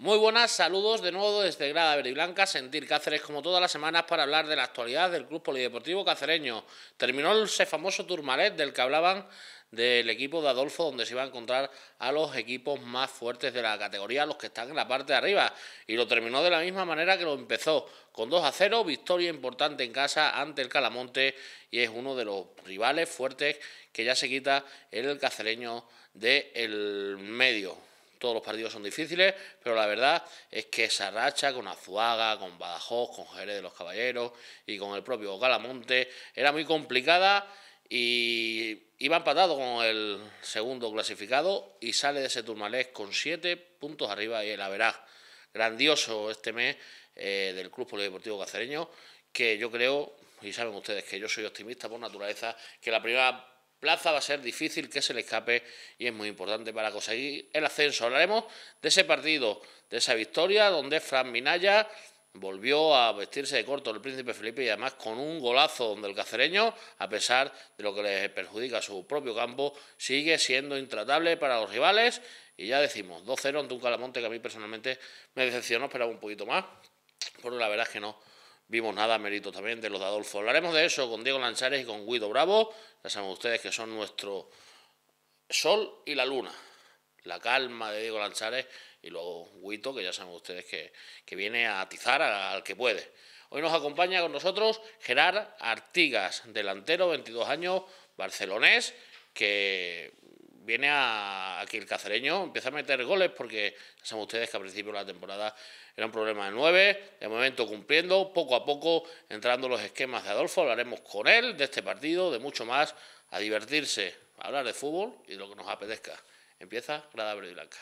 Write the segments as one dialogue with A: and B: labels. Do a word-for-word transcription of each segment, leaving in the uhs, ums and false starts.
A: Muy buenas, saludos de nuevo desde Grada Verde y Blanca, Sentir Cáceres como todas las semanas para hablar de la actualidad del Club Polideportivo Cacereño. Terminó ese famoso Tourmalet del que hablaban del equipo de Adolfo, donde se iba a encontrar a los equipos más fuertes de la categoría, los que están en la parte de arriba, y lo terminó de la misma manera que lo empezó, con dos a cero, victoria importante en casa ante el Calamonte, y es uno de los rivales fuertes que ya se quita el cacereño del medio. Todos los partidos son difíciles, pero la verdad es que esa racha con Azuaga, con Badajoz, con Jerez de los Caballeros y con el propio Calamonte era muy complicada y iba empatado con el segundo clasificado y sale de ese Tourmalet con siete puntos arriba y la verá. Grandioso este mes eh, del Club Polideportivo Cacereño, que yo creo, y saben ustedes que yo soy optimista por naturaleza, que la primera plaza va a ser difícil que se le escape y es muy importante para conseguir el ascenso. Hablaremos de ese partido, de esa victoria donde Fran Minaya volvió a vestirse de corto el Príncipe Felipe y además con un golazo donde el cacereño, a pesar de lo que le perjudica a su propio campo, sigue siendo intratable para los rivales y ya decimos, dos cero ante un Calamonte que a mí personalmente me decepcionó, esperaba un poquito más, pero la verdad es que no vimos nada, mérito también de los de Adolfo. Hablaremos de eso con Diego Lanchares y con Guido Bravo. Ya saben ustedes que son nuestro sol y la luna. La calma de Diego Lanchares y luego Guito, que ya saben ustedes que, que viene a atizar al que puede. Hoy nos acompaña con nosotros Gerard Artigas, delantero, veintidós años, barcelonés, que viene a aquí el cacereño, empieza a meter goles porque ya saben ustedes que a principio de la temporada era un problema de nueve, de momento cumpliendo, poco a poco entrando en los esquemas de Adolfo. Hablaremos con él de este partido, de mucho más, a divertirse, a hablar de fútbol y de lo que nos apetezca. Empieza Grada Verde y Blanca.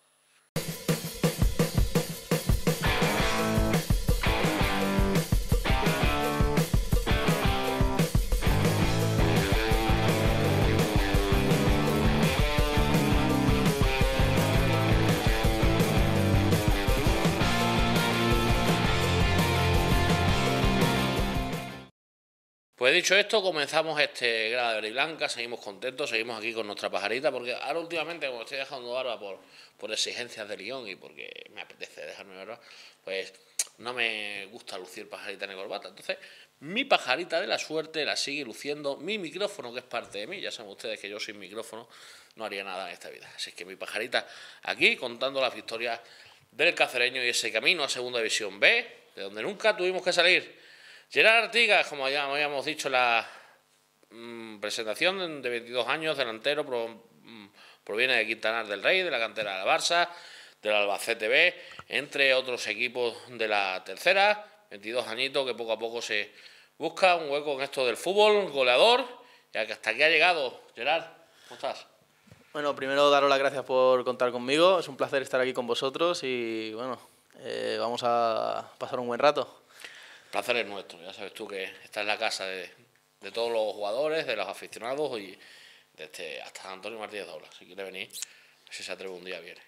A: Pues dicho esto, comenzamos este Grada Verde y Blanca, seguimos contentos, seguimos aquí con nuestra pajarita, porque ahora últimamente, como estoy dejando barba por, por exigencias de Lyon y porque me apetece dejarme barba, pues no me gusta lucir pajarita ni corbata. Entonces, mi pajarita de la suerte la sigue luciendo mi micrófono, que es parte de mí. Ya saben ustedes que yo sin micrófono no haría nada en esta vida. Así que mi pajarita aquí contando las victorias del cacereño y ese camino a Segunda División B, de donde nunca tuvimos que salir. Gerard Artigas, como ya habíamos dicho en la mmm, presentación, de veintidós años, delantero, pro, mmm, proviene de Quintanar del Rey, de la cantera del Barça, del Albacete B, entre otros equipos de la tercera, veintidós añitos que poco a poco se busca un hueco en esto del fútbol, goleador, ya que hasta aquí ha llegado. Gerard, ¿cómo estás?
B: Bueno, primero daros las gracias por contar conmigo, es un placer estar aquí con vosotros y bueno, eh, vamos a pasar un buen rato.
A: El placer es nuestro, ya sabes tú que esta es la casa de, de todos los jugadores, de los aficionados y de este, hasta Antonio Martínez Dobla. Si quiere venir, si se atreve un día, viene.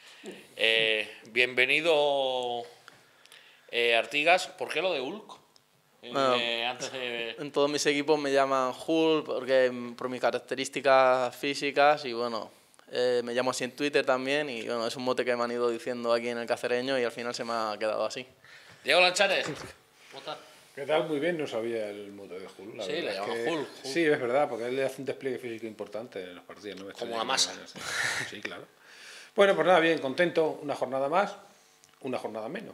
A: Eh, bienvenido, eh, Artigas. ¿Por qué lo de Hulk? Eh,
B: bueno,
A: antes de...
B: En todos mis equipos me llaman Hulk porque, por mis características físicas y bueno, eh, me llamo así en Twitter también y bueno, es un mote que me han ido diciendo aquí en el cacereño y al final se me ha quedado así.
A: Diego Lanchares. ¿Cómo está?
C: ¿Qué tal? Muy bien, no sabía el mote de Hulk. La
A: sí, le llaman
C: que...
A: Hulk, Hulk.
C: Sí, es verdad, porque él le hace un despliegue físico importante en los partidos. ¿No?
A: Como una masa.
C: Sí, claro. Bueno, pues nada, bien, contento. Una jornada más, una jornada menos.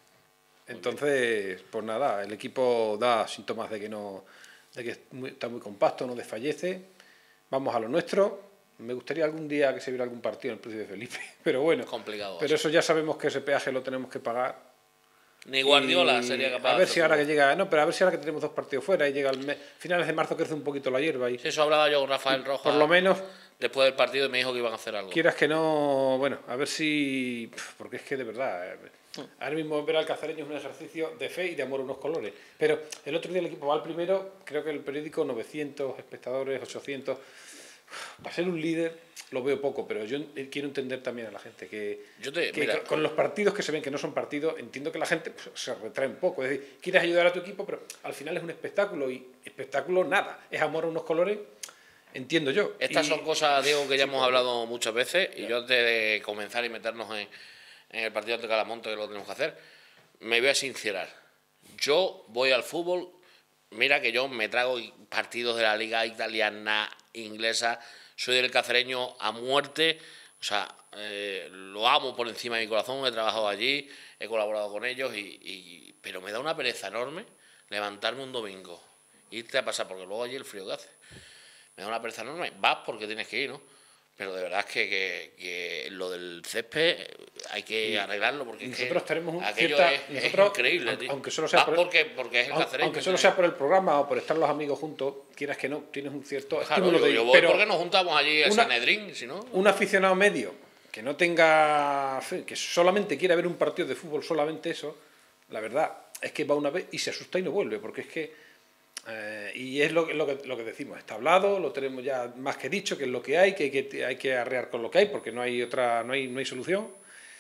C: Entonces, pues nada, el equipo da síntomas de que no, de que está muy compacto, no desfallece. Vamos a lo nuestro. Me gustaría algún día que se viera algún partido en el Príncipe Felipe, pero bueno.
A: Complicado.
C: Pero eso ya sabemos que ese peaje lo tenemos que pagar.
A: Ni Guardiola
C: y
A: sería capaz.
C: A ver si ahora que llega, no, pero a ver si ahora que tenemos dos partidos fuera y llega el mes, finales de marzo crece un poquito la hierba y
A: sí, eso hablaba yo con Rafael Rojas.
C: Por lo menos
A: después del partido y me dijo que iban a hacer algo.
C: Quieras que no, bueno, a ver si, porque es que de verdad, ahora mismo ver al cacereño es un ejercicio de fe y de amor a unos colores. Pero el otro día el equipo va al primero, creo que el periódico novecientos espectadores, ochocientos. Para ser un líder lo veo poco, pero yo quiero entender también a la gente que,
A: yo te,
C: que
A: mira,
C: con los partidos que se ven que no son partidos, entiendo que la gente pues, se retrae un poco. Es decir, quieres ayudar a tu equipo, pero al final es un espectáculo y espectáculo nada, es amor a unos colores, entiendo yo.
A: Estas
C: y,
A: son cosas, Diego, que ya
C: sí,
A: hemos hablado muchas veces
C: ya.
A: Y yo antes de comenzar y meternos en, en el partido ante Calamonte, que lo tenemos que hacer. Me voy a sincerar. Yo voy al fútbol, mira que yo me trago partidos de la liga italiana, inglesa, soy del Cacereño a muerte, o sea, eh, lo amo por encima de mi corazón, he trabajado allí, he colaborado con ellos, y, y pero me da una pereza enorme levantarme un domingo, irte a pasar, porque luego allí el frío que hace, me da una pereza enorme, vas porque tienes que ir, ¿no? Pero de verdad es que, que, que lo del césped hay que arreglarlo, porque es
C: nosotros
A: que
C: tenemos un
A: aquello
C: cierta,
A: es, es
C: nosotros,
A: increíble,
C: aunque,
A: tío.
C: aunque solo sea
A: Vas
C: por,
A: porque, porque es el Cacereño.
C: Aunque solo sea por el programa o por estar los amigos juntos, quieras que no, tienes un cierto
A: Claro,
C: estímulo
A: yo,
C: de
A: yo voy
C: pero
A: porque nos juntamos allí a
C: una,
A: Sanedrín, si no...
C: Un aficionado medio que no tenga, que solamente quiera ver un partido de fútbol, solamente eso, la verdad es que va una vez y se asusta y no vuelve, porque es que Eh, y es lo, lo, que, lo que decimos, está hablado, lo tenemos ya más que dicho, que es lo que hay, que hay que, hay que arrear con lo que hay, porque no hay otra, no hay, no hay solución,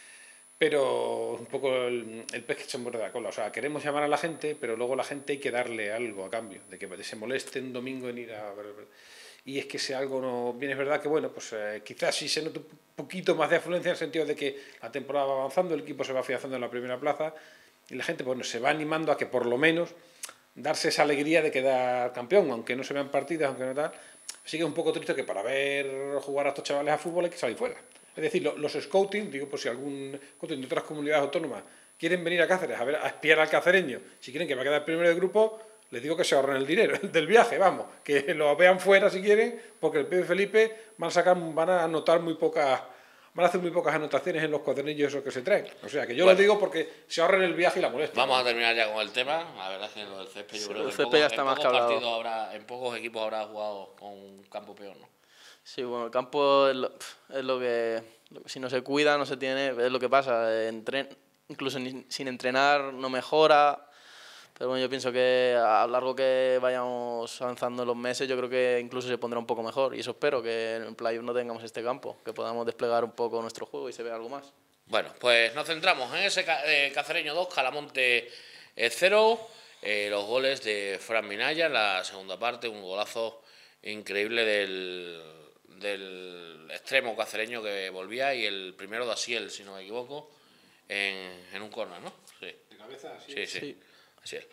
C: pero un poco el, el pez que se muerde la cola. O sea, queremos llamar a la gente, pero luego la gente hay que darle algo a cambio, de que se moleste un domingo en ir a ver. Y es que si algo no... Bien, es verdad que, bueno, pues eh, quizás sí se nota un poquito más de afluencia en el sentido de que la temporada va avanzando, el equipo se va afianzando en la primera plaza, y la gente, bueno, se va animando a que por lo menos darse esa alegría de quedar campeón, aunque no se vean partidas, aunque no tal. Así que es un poco triste que para ver jugar a estos chavales a fútbol hay que salir fuera. Es decir, los scouting, digo, por si algún scouting de otras comunidades autónomas quieren venir a Cáceres a ver a espiar al cacereño, si quieren que va a quedar primero de grupo, les digo que se ahorren el dinero del viaje, vamos, que lo vean fuera si quieren, porque el P. Felipe van a sacar, van a anotar muy pocas, van a hacer muy pocas anotaciones en los cuadernillos esos que se traen. O sea, que yo bueno, lo digo porque se ahorren el viaje y la molestia.
A: Vamos a terminar ya con el tema. La verdad es que lo del césped, yo sí, creo que en pocos,
B: ya está
A: en,
B: más
A: pocos partidos habrá, en pocos equipos habrá jugado con un campo peor, ¿no?
B: Sí, bueno, el campo es lo, es lo, que, lo que si no se cuida, no se tiene, es lo que pasa. Entren, incluso ni, sin entrenar no mejora. Pero bueno, yo pienso que a lo largo que vayamos avanzando en los meses, yo creo que incluso se pondrá un poco mejor. Y eso espero, que en el playoff no tengamos este campo, que podamos desplegar un poco nuestro juego y se vea algo más.
A: Bueno, pues nos centramos en ese eh, Cacereño dos, Calamonte cero. Eh, los goles de Fran Minaya en la segunda parte, un golazo increíble del, del extremo cacereño que volvía, y el primero de Asiel, si no me equivoco, en, en un córner, ¿no? Sí.
C: ¿De cabeza?
A: Sí, sí. sí.
B: sí.
A: Así es.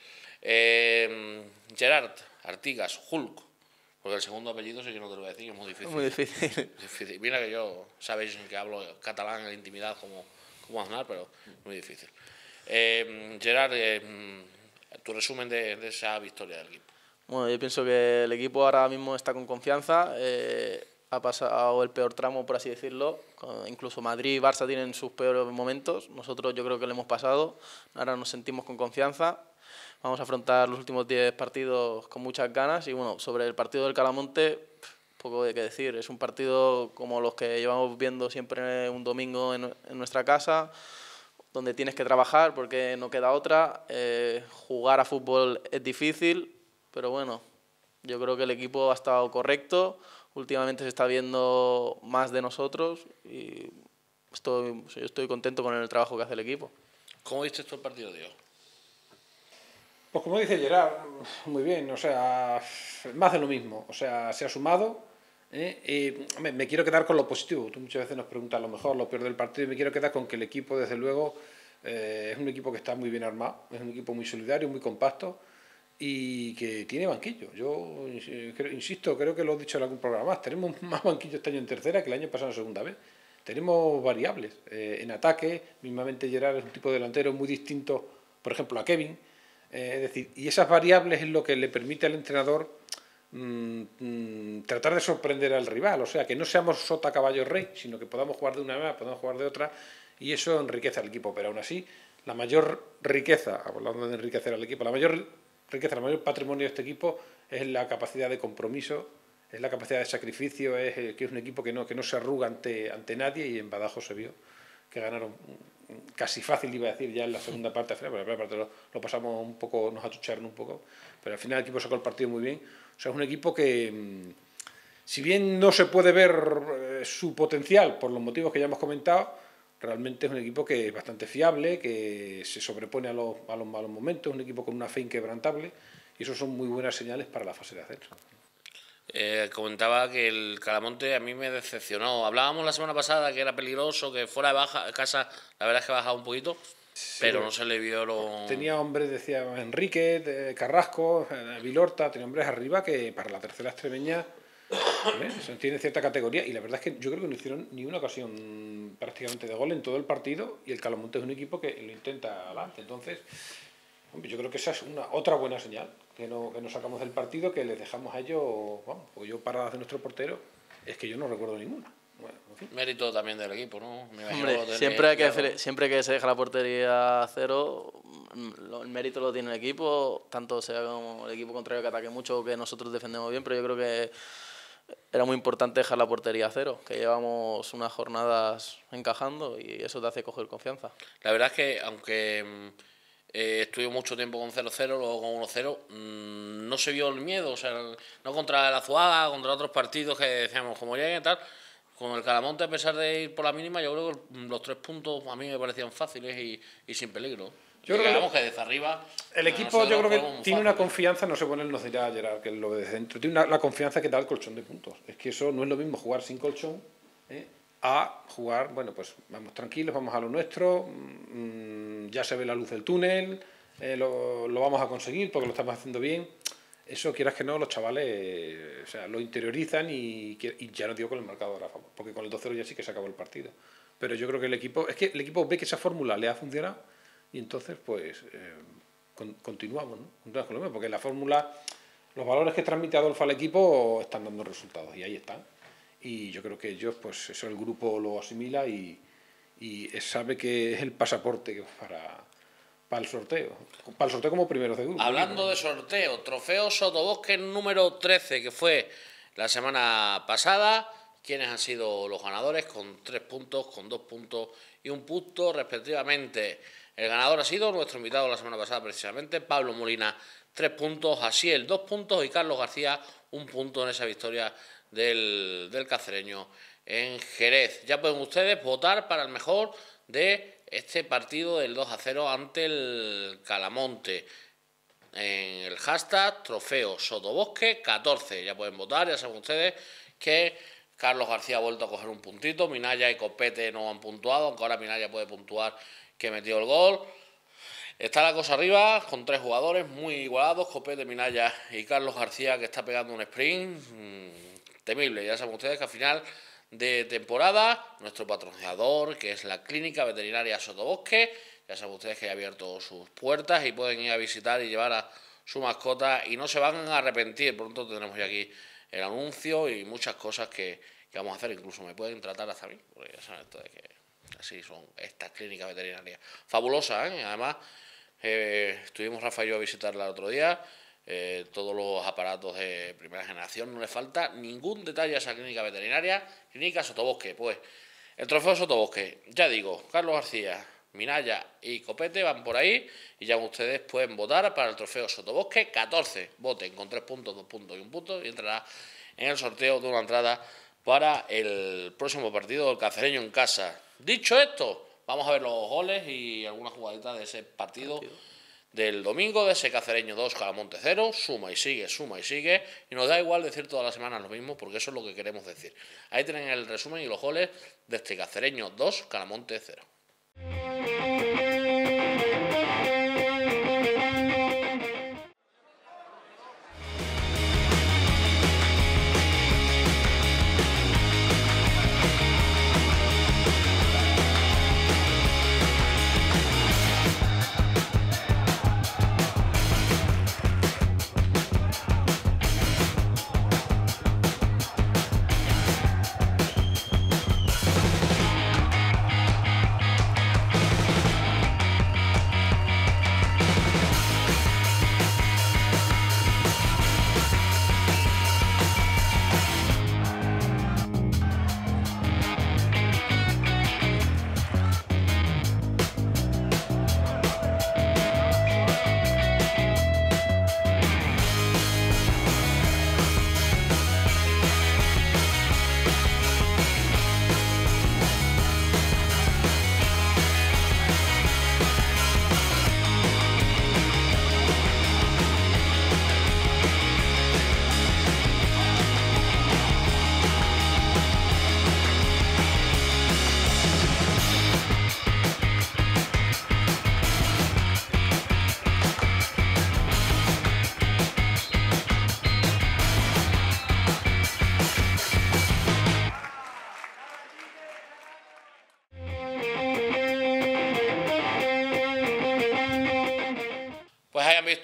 A: Eh, Gerard Artigas, Hulk, porque el segundo apellido sí que no te lo voy a decir, es muy difícil.
B: Muy difícil.
A: difícil. Mira que yo, sabéis que hablo catalán en la intimidad como, como Aznar, pero muy difícil. Eh, Gerard, eh, tu resumen de, de esa victoria del equipo.
B: Bueno, yo pienso que el equipo ahora mismo está con confianza, eh, ha pasado el peor tramo, por así decirlo. Incluso Madrid y Barça tienen sus peores momentos, nosotros yo creo que lo hemos pasado, ahora nos sentimos con confianza. Vamos a afrontar los últimos diez partidos con muchas ganas y bueno, sobre el partido del Calamonte, poco de qué decir. Es un partido como los que llevamos viendo siempre un domingo en, en nuestra casa, donde tienes que trabajar porque no queda otra. Eh, jugar a fútbol es difícil, pero bueno, yo creo que el equipo ha estado correcto. Últimamente se está viendo más de nosotros y estoy, yo estoy contento con el trabajo que hace el equipo.
A: ¿Cómo viste tú el partido, Diego?
C: Pues como dice Gerard, muy bien, o sea, más de lo mismo, o sea, se ha sumado, ¿eh? Y me, me quiero quedar con lo positivo. Tú muchas veces nos preguntas lo mejor, lo peor del partido, y me quiero quedar con que el equipo, desde luego, eh, es un equipo que está muy bien armado, es un equipo muy solidario, muy compacto y que tiene banquillo. Yo insisto, creo que lo he dicho en algún programa más, tenemos más banquillo este año en tercera que el año pasado en segunda vez. Tenemos variables eh, en ataque, mismamente Gerard es un tipo de delantero muy distinto, por ejemplo, a Kevin. Eh, es decir, y esas variables es lo que le permite al entrenador mmm, mmm, tratar de sorprender al rival, o sea, que no seamos sota, caballo, rey, sino que podamos jugar de una manera, podamos jugar de otra, y eso enriquece al equipo. Pero aún así, la mayor riqueza, hablando de enriquecer al equipo, la mayor riqueza, el mayor patrimonio de este equipo es la capacidad de compromiso, es la capacidad de sacrificio, es que es un equipo que no, que no se arruga ante, ante nadie, y en Badajoz se vio que ganaron casi fácil, iba a decir, ya en la segunda parte, al final, pero la primera parte lo, lo pasamos un poco, nos atucharon un poco, pero al final el equipo sacó el partido muy bien. O sea, es un equipo que, si bien no se puede ver eh, su potencial por los motivos que ya hemos comentado, realmente es un equipo que es bastante fiable, que se sobrepone a los, a los malos momentos, un equipo con una fe inquebrantable, y eso son muy buenas señales para la fase de ascenso.
A: Eh, comentaba que el Calamonte a mí me decepcionó. Hablábamos la semana pasada que era peligroso, que fuera de baja, casa, la verdad es que ha bajado un poquito, sí, pero no se le vio lo...
C: Tenía hombres, decía Enrique, de Carrasco, Vilorta, tenía hombres arriba que para la tercera extremeña ¿eh? tiene cierta categoría, y la verdad es que yo creo que no hicieron ni una ocasión prácticamente de gol en todo el partido, y el Calamonte es un equipo que lo intenta adelante. Entonces, hombre, yo creo que esa es una otra buena señal, que no, que nos sacamos del partido, que les dejamos a ellos, vamos, porque yo paradas de nuestro portero, es que yo no recuerdo ninguna. Bueno, en fin.
A: Mérito también del equipo, ¿no? Me
B: Hombre, siempre, hay que, siempre que se deja la portería a cero, el mérito lo tiene el equipo, tanto sea como el equipo contrario que ataque mucho o que nosotros defendemos bien, pero yo creo que era muy importante dejar la portería a cero, que llevamos unas jornadas encajando y eso te hace coger confianza.
A: La verdad es que, aunque eh, estuve mucho tiempo con cero cero, luego con uno cero, mmm, no se vio el miedo, o sea, no contra el Azuaga, contra otros partidos que decíamos como lleguen y tal. Con el Calamonte, a pesar de ir por la mínima, yo creo que los tres puntos a mí me parecían fáciles y, y sin peligro.
C: Yo creo que,
A: que desde arriba...
C: El equipo yo creo que tiene fácil. Una confianza, no sé poner, nos dirá Gerard, que lo ve desde dentro, tiene una, la confianza que da el colchón de puntos. Es que eso no es lo mismo jugar sin colchón ¿eh? a jugar, bueno, pues vamos tranquilos, vamos a lo nuestro, mmm, ya se ve la luz del túnel, eh, lo, lo vamos a conseguir porque lo estamos haciendo bien. Eso, quieras que no, los chavales o sea, lo interiorizan y, y ya no digo con el marcador a favor, porque con el dos cero ya sí que se acabó el partido. Pero yo creo que el equipo, es que el equipo ve que esa fórmula le ha funcionado y entonces pues eh, con, continuamos, ¿no? Continuamos con lo mismo, porque la fórmula, los valores que transmite Adolfo al equipo están dando resultados y ahí están. Y yo creo que ellos, pues eso el grupo lo asimila y, y sabe que es el pasaporte para... Para el sorteo, para el sorteo como primeros de grupo.
A: Hablando de sorteo, trofeo Sotobosque número trece, que fue la semana pasada. ¿Quiénes han sido los ganadores? Con tres puntos, con dos puntos y un punto respectivamente. El ganador ha sido nuestro invitado la semana pasada precisamente, Pablo Molina, tres puntos, Asiel, dos puntos y Carlos García, un punto en esa victoria del, del cacereño en Jerez. Ya pueden ustedes votar para el mejor de este partido del dos a cero ante el Calamonte en el hashtag trofeo Sotobosque catorce. Ya pueden votar, ya saben ustedes que Carlos García ha vuelto a coger un puntito, Minaya y Copete no han puntuado, aunque ahora Minaya puede puntuar que metió el gol. Está la cosa arriba con tres jugadores muy igualados, Copete, Minaya y Carlos García, que está pegando un sprint mmm, temible. Ya saben ustedes que al final de temporada, nuestro patrocinador, que es la Clínica Veterinaria Sotobosque, ya saben ustedes que ha abierto sus puertas y pueden ir a visitar y llevar a su mascota y no se van a arrepentir. Pronto tendremos ya aquí el anuncio y muchas cosas que, que vamos a hacer, incluso me pueden tratar hasta a mí, porque ya saben esto de que así son estas clínicas veterinarias. Fabulosas, ¿eh? Además, eh, estuvimos Rafa y yo a visitarla el otro día. Eh, todos los aparatos de primera generación, no le falta ningún detalle a esa clínica veterinaria. Clínica Sotobosque, pues el trofeo Sotobosque, ya digo, Carlos García, Minaya y Copete van por ahí y ya ustedes pueden votar para el trofeo Sotobosque catorce. Voten con tres puntos, dos puntos y un punto y entrará en el sorteo de una entrada para el próximo partido del Cacereño en casa. Dicho esto, vamos a ver los goles y algunas jugaditas de ese partido, partido. del domingo, de ese Cacereño dos, Calamonte cero, suma y sigue, suma y sigue, y nos da igual decir todas las semanas lo mismo, porque eso es lo que queremos decir. Ahí tienen el resumen y los goles de este Cacereño dos, Calamonte cero.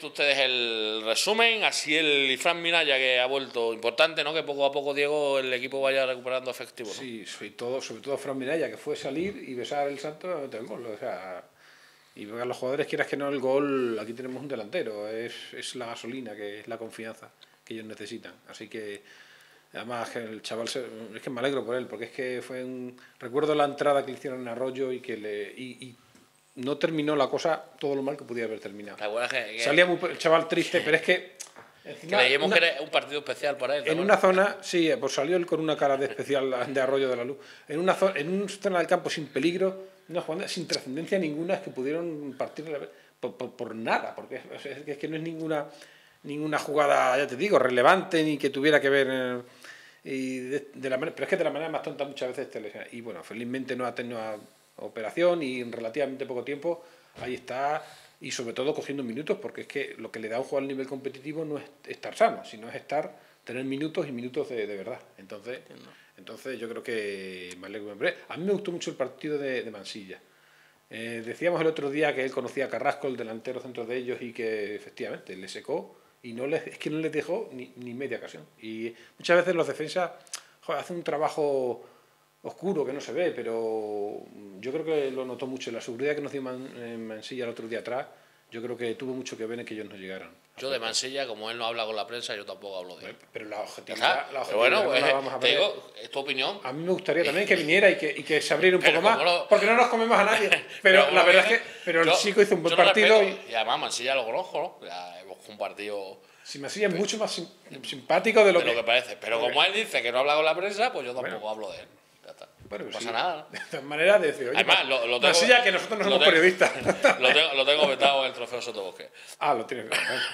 A: ustedes el resumen, así el Fran Minaya que ha vuelto importante, ¿no? Que poco a poco, Diego, el equipo vaya recuperando efectivo, ¿no?
C: Sí, sobre todo, sobre todo Fran Minaya, que fue salir y besar el santo y meter el gol. O sea, y a los jugadores, quieras que no, el gol, aquí tenemos un delantero, es, es la gasolina, que es la confianza que ellos necesitan. Así que, además, el chaval, se, es que me alegro por él, porque es que fue un... Recuerdo la entrada que le hicieron en Arroyo y que le... Y, y no terminó la cosa todo lo mal que podía haber terminado.
A: Que, que,
C: Salía muy, el chaval triste, pero es que...
A: Encima, que leímos una, que era un partido especial para él.
C: En una zona, sí, pues salió él con una cara de especial de Arroyo de la Luz. En una zona, en una zona del campo sin peligro, una jugada sin trascendencia ninguna, es que pudieron partir por, por, por nada, porque es, es, es que no es ninguna, ninguna jugada, ya te digo, relevante ni que tuviera que ver... Eh, y de, de la manera, pero es que de la manera más tonta muchas veces te lesiona. Y bueno, felizmente no ha tenido una operación y en relativamente poco tiempo ahí está, y sobre todo cogiendo minutos, porque es que lo que le da a un jugador al nivel competitivo no es estar sano, sino es estar, tener minutos y minutos de, de verdad. Entonces, entonces yo creo que me alegro. A mí me gustó mucho el partido de, de Mansilla. Eh, decíamos el otro día que él conocía a Carrasco, el delantero centro de ellos, y que efectivamente le secó y no les, es que no les dejó ni, ni media ocasión. Y muchas veces los defensas, joder, hacen un trabajo oscuro que no se ve, pero yo creo que lo notó mucho. La seguridad que nos dio Man, eh, Mansilla el otro día atrás, yo creo que tuvo mucho que ver en que ellos no llegaran.
A: Yo de Mansilla, como él no habla con la prensa, yo tampoco hablo de él.
C: Pero la objetividad, la objetividad
A: pero bueno,
C: no
A: pues,
C: la vamos a
A: te
C: ver.
A: digo, es tu opinión.
C: A mí me gustaría también que viniera y que, y que se abriera un
A: pero
C: poco más,
A: lo...
C: porque no nos comemos a nadie. Pero, pero la verdad es que pero
A: yo,
C: el chico hizo un buen
A: yo
C: partido.
A: Y... y además Mansilla lo conozco, ¿no? Ya hemos compartido...
C: Si Mansilla es mucho más sim simpático de lo,
A: de
C: que...
A: lo que parece. Pero
C: okay.
A: como él dice que no habla con la prensa, pues yo tampoco bueno. hablo de él. Ya está.
C: Bueno,
A: no pasa
C: sí.
A: nada.
C: De todas maneras, de decir, oye,
A: además, lo, lo tengo,
C: Mansilla, que nosotros no somos
A: tengo,
C: periodistas.
A: Lo tengo, lo tengo vetado en el trofeo Sotobosque.
C: Ah, lo tienes.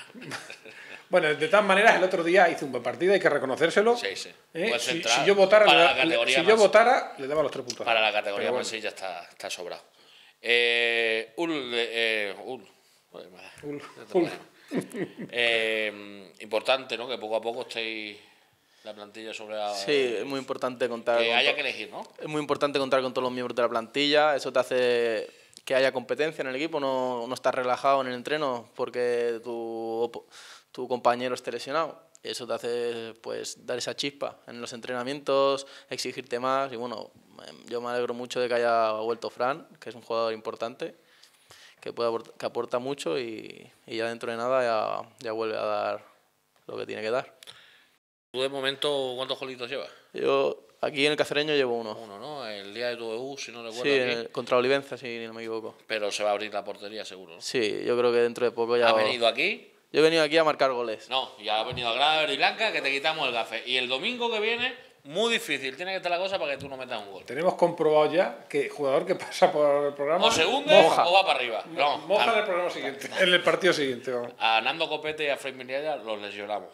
C: Bueno, de todas maneras, el otro día hizo un buen partido, hay que reconocérselo.
A: Sí, sí.
C: ¿Eh? Si, si yo votara, le, da, le, si yo votara, le daba los tres puntos.
A: Para la categoría bueno. Mansilla está, está sobrado. Eh, Ul, eh, Ul.
C: Ul. Ul.
A: Eh, importante, ¿no? Que poco a poco estéis la plantilla sobre la...
B: Sí, es muy importante contar...
A: Que haya que elegir, ¿no?
B: Es muy importante contar con todos los miembros de la plantilla. Eso te hace que haya competencia en el equipo, no, no estás relajado en el entreno porque tu, tu compañero esté lesionado. Eso te hace pues dar esa chispa en los entrenamientos, exigirte más. Y bueno, yo me alegro mucho de que haya vuelto Fran, que es un jugador importante, que, puede aportar, que aporta mucho y, y ya dentro de nada ya, ya vuelve a dar lo que tiene que dar.
A: ¿Tú de momento cuántos golitos llevas?
B: Yo aquí en el Cacereño llevo uno.
A: Uno, ¿no? El día de tu debut, si no recuerdo.
B: Sí, el, contra Olivenza, si no me equivoco.
A: Pero se va a abrir la portería seguro, ¿no?
B: Sí, yo creo que dentro de poco ya...
A: ¿Has venido aquí?
B: Yo he venido aquí a marcar goles.
A: No, ya ha venido a Granada Verde y Blanca, que te quitamos el gafe. Y el domingo que viene, muy difícil, tiene que estar la cosa para que tú no metas un gol.
C: Tenemos comprobado ya que jugador que pasa por el programa...
A: O se hunde
C: moja.
A: o va para arriba. No,
C: moja
A: a,
C: en el programa siguiente, en el partido siguiente. Vamos.
A: A Nando Copete y a Fred Minaya los lesionamos.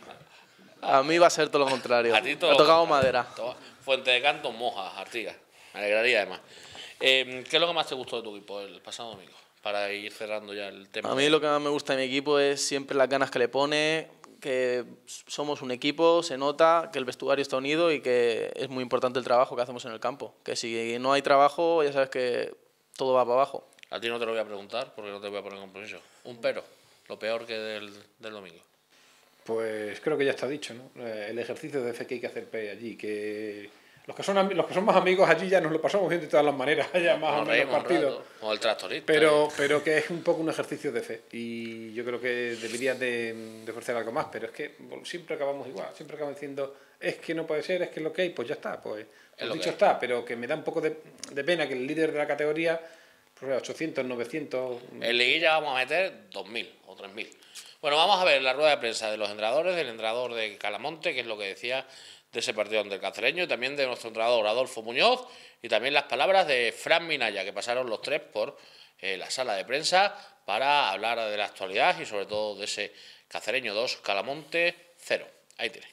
B: A mí va a ser todo lo contrario.
A: A ti todo
B: ha tocado madera.
A: Fuente de Canto, moja, Artigas. Me alegraría además. Eh, ¿Qué es lo que más te gustó de tu equipo el pasado domingo? Para ir cerrando ya el tema.
B: A mí lo que más me gusta de mi equipo es siempre las ganas que le pone, que somos un equipo, se nota, que el vestuario está unido y que es muy importante el trabajo que hacemos en el campo. Que si no hay trabajo, ya sabes que todo va para abajo.
A: A ti no te lo voy a preguntar porque no te voy a poner en compromiso. Un pero, lo peor que del, del domingo.
C: Pues creo que ya está dicho, ¿no? El ejercicio de fe que hay que hacer allí, que los que son los que son más amigos allí ya nos lo pasamos bien de todas las maneras, ya más o menos partidos.
A: O el tractorista.
C: Pero, pero que es un poco un ejercicio de fe y yo creo que deberías de, de ofrecer algo más, pero es que siempre acabamos igual, siempre acabamos diciendo es que no puede ser, es que es lo que hay, pues ya está, pues, pues dicho está, pero que me da un poco de, de pena que el líder de la categoría, pues ochocientos, novecientos...
A: En liguilla vamos a meter dos mil o tres mil. Bueno, vamos a ver la rueda de prensa de los entrenadores, del entrenador de Calamonte, que es lo que decía de ese partido ante el Cacereño, y también de nuestro entrenador Adolfo Muñoz, y también las palabras de Fran Minaya, que pasaron los tres por eh, la sala de prensa para hablar de la actualidad y sobre todo de ese Cacereño dos, Calamonte cero. Ahí tiene.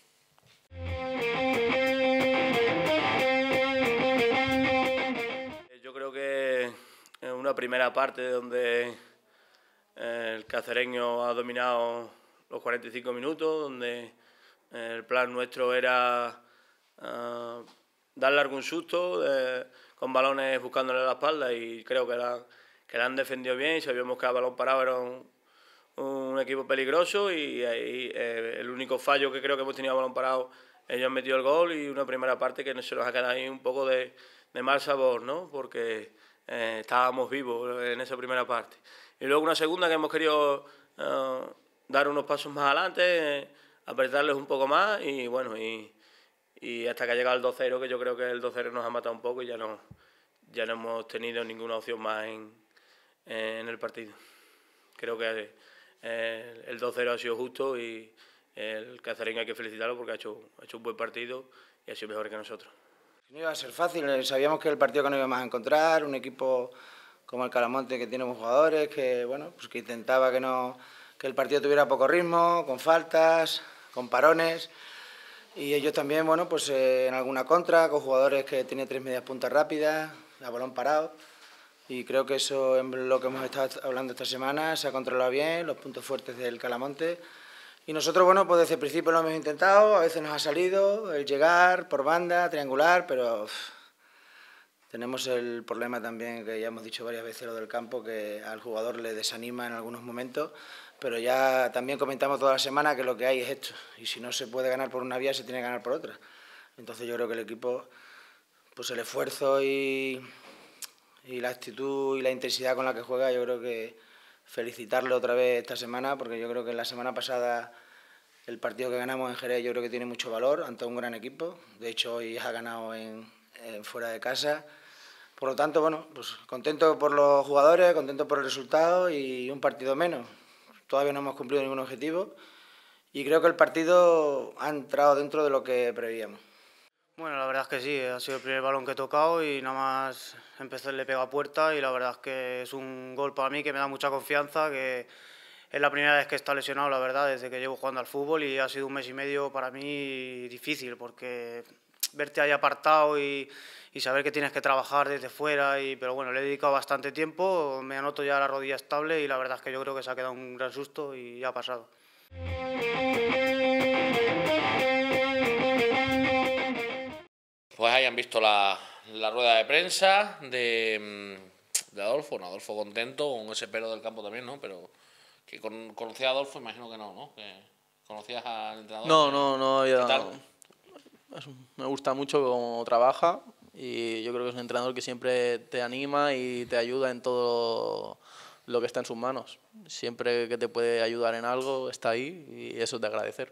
D: Yo creo que en una primera parte donde el Cacereño ha dominado los cuarenta y cinco minutos, donde el plan nuestro era uh, darle algún susto de, con balones buscándole la espalda y creo que la, que la han defendido bien y sabíamos que a balón parado era un, un equipo peligroso y ahí eh, el único fallo que creo que hemos tenido a balón parado, ellos han metido el gol y una primera parte que se nos ha quedado ahí un poco de, de mal sabor, ¿no? Porque eh, estábamos vivos en esa primera parte. Y luego una segunda que hemos querido eh, dar unos pasos más adelante, eh, apretarles un poco más y bueno, y, y hasta que ha llegado el dos cero, que yo creo que el dos cero nos ha matado un poco y ya no, ya no hemos tenido ninguna opción más en, en el partido. Creo que eh, el dos cero ha sido justo y el Cacereño hay que felicitarlo porque ha hecho, ha hecho un buen partido y ha sido mejor que nosotros.
E: No iba a ser fácil, sabíamos que el partido que no íbamos a encontrar, un equipo como el Calamonte que tiene buenos jugadores, que bueno, pues que intentaba que no que el partido tuviera poco ritmo, con faltas, con parones, y ellos también, bueno, pues eh, en alguna contra, con jugadores que tienen tres medias puntas rápidas, a balón parado, y creo que eso es lo que hemos estado hablando esta semana, se ha controlado bien, los puntos fuertes del Calamonte. Y nosotros, bueno, pues desde el principio lo hemos intentado, a veces nos ha salido el llegar por banda, triangular, pero uff, tenemos el problema también, que ya hemos dicho varias veces lo del campo, que al jugador le desanima en algunos momentos, pero ya también comentamos toda la semana que lo que hay es esto, y si no se puede ganar por una vía, se tiene que ganar por otra. Entonces yo creo que el equipo, pues el esfuerzo y, y la actitud y la intensidad con la que juega, yo creo que felicitarle otra vez esta semana, porque yo creo que la semana pasada el partido que ganamos en Jerez yo creo que tiene mucho valor ante un gran equipo. De hecho, hoy ha ganado en, en fuera de casa. Por lo tanto, bueno, pues contento por los jugadores, contento por el resultado y un partido menos. Todavía no hemos cumplido ningún objetivo y creo que el partido ha entrado dentro de lo que prevíamos.
F: Bueno, la verdad es que sí, ha sido el primer balón que he tocado y nada más empezó le pego a puerta y la verdad es que es un gol para mí que me da mucha confianza, que es la primera vez que está lesionado, la verdad, desde que llevo jugando al fútbol y ha sido un mes y medio para mí difícil porque verte ahí apartado y, y saber que tienes que trabajar desde fuera, y, pero bueno, le he dedicado bastante tiempo, me anoto ya la rodilla estable y la verdad es que yo creo que se ha quedado un gran susto y ya ha pasado.
A: Pues hayan visto la, la rueda de prensa de, de Adolfo, no, Adolfo contento, con ese pelo del campo también, ¿no? Pero que con, conocía a Adolfo, imagino que no, ¿no? Que conocías al entrenador.
B: No, no, no había...
A: ¿Qué tal?
B: Me gusta mucho cómo trabaja y yo creo que es un entrenador que siempre te anima y te ayuda en todo lo que está en sus manos. Siempre que te puede ayudar en algo está ahí y eso es de agradecer.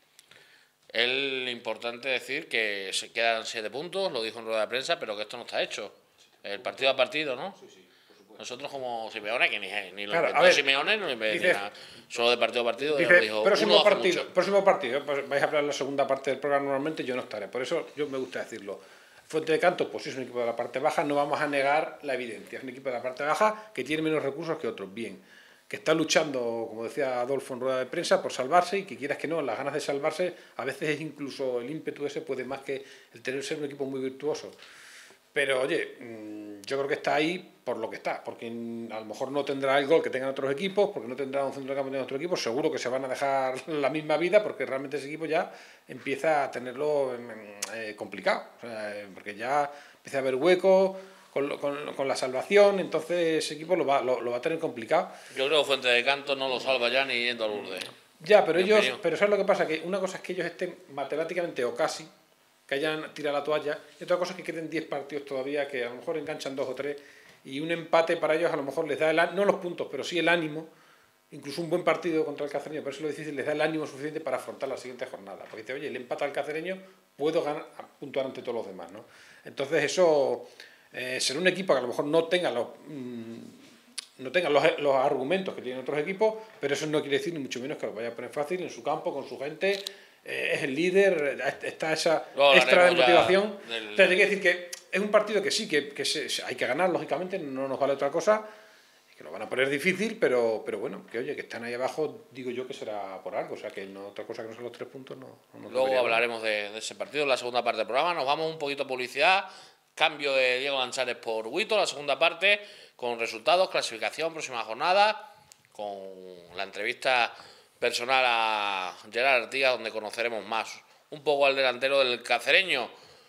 A: Es importante decir que se quedan siete puntos, lo dijo en rueda de prensa, pero que esto no está hecho. El partido a partido, ¿no? Sí, sí, por supuesto. Nosotros como Simeone, que ni, ni lo
C: claro,
A: inventó Simeone, no inventó nada. Solo de partido a partido,
C: dice,
A: dijo,
C: próximo
A: uno
C: partido,
A: mucho.
C: próximo partido, pues vais a hablar la segunda parte del programa normalmente, yo no estaré. Por eso yo me gusta decirlo. Fuente de Canto, pues es un equipo de la parte baja, no vamos a negar la evidencia. Es un equipo de la parte baja que tiene menos recursos que otros, bien. Que está luchando, como decía Adolfo en rueda de prensa, por salvarse y que quieras que no, las ganas de salvarse, a veces es incluso el ímpetu ese puede más que el tener ser un equipo muy virtuoso. Pero oye, yo creo que está ahí por lo que está, porque a lo mejor no tendrá el gol que tengan otros equipos, porque no tendrá un centro de campo que tengan otros equipos, seguro que se van a dejar la misma vida, porque realmente ese equipo ya empieza a tenerlo eh, complicado, o sea, porque ya empieza a haber huecos. Con, con, con la salvación, entonces ese equipo lo va, lo, lo va a tener complicado.
A: Yo creo que Fuente de Canto no lo salva ya ni yendo a Lourdes.
C: Ya, pero ellos, pero ¿sabes lo que pasa? Que una cosa es que ellos estén matemáticamente o casi, que hayan tirado la toalla, y otra cosa es que queden diez partidos todavía, que a lo mejor enganchan dos o tres, y un empate para ellos a lo mejor les da, el, no los puntos, pero sí el ánimo, incluso un buen partido contra el Cacereño, por eso lo difícil, les da el ánimo suficiente para afrontar la siguiente jornada. Porque dice, oye, el empate al Cacereño, puedo ganar, puntuar ante todos los demás, ¿no? Entonces eso... Eh, ser un equipo que a lo mejor no tenga los mmm, no tenga los, los argumentos que tienen otros equipos, pero eso no quiere decir ni mucho menos que lo vaya a poner fácil en su campo, con su gente, eh, es el líder, está esa no, extra de motivación. Del... Entonces hay que decir que es un partido que sí, que, que se, hay que ganar, lógicamente, no nos vale otra cosa, que lo van a poner difícil, pero, pero bueno, que oye, que están ahí abajo, digo yo que será por algo, o sea que no, otra cosa que no son los tres puntos no, no
A: Luego hablaremos de, de ese partido en la segunda parte del programa, nos vamos un poquito a publicidad. Cambio de Diego Lanchares por Huito, la segunda parte, con resultados, clasificación, próxima jornada, con la entrevista personal a Gerard Artigas, donde conoceremos más un poco al delantero del Cacereño.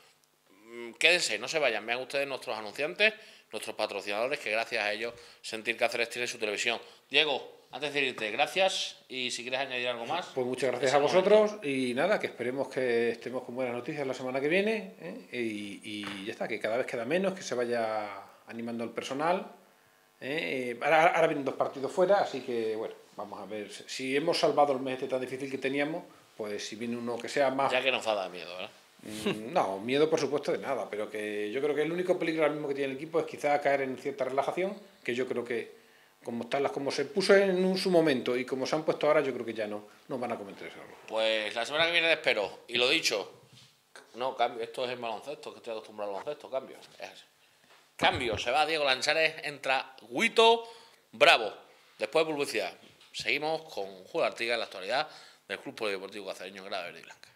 A: Quédense, no se vayan, vean ustedes nuestros anunciantes, nuestros patrocinadores, que gracias a ellos Sentir Cáceres tiene su televisión. Diego, Antes de irte, gracias, y si quieres añadir algo más.
C: Pues muchas gracias a vosotros y nada, que esperemos que estemos con buenas noticias la semana que viene, ¿eh? y, y ya está, que cada vez queda menos, que se vaya animando el personal. ¿eh? Ahora, ahora vienen dos partidos fuera, así que bueno, vamos a ver si hemos salvado el mes este tan difícil que teníamos, pues si viene uno que sea más...
A: Ya que nos va a dar miedo, ¿verdad?
C: No, miedo por supuesto de nada, pero que yo creo que el único peligro ahora mismo que tiene el equipo es quizá caer en cierta relajación, que yo creo que como tal, como se puso en un, su momento y como se han puesto ahora, yo creo que ya no, no van a cometer ese error.
A: Pues la semana que viene espero, y lo dicho, no, cambio, esto es el baloncesto, que estoy acostumbrado al baloncesto, cambio, es así. Cambio, se va Diego Lanchares, entra Guito Bravo, después de publicidad. Seguimos con Julio Artigas en la actualidad del Club Polideportivo Cacereño en Grada Verde y Blanca.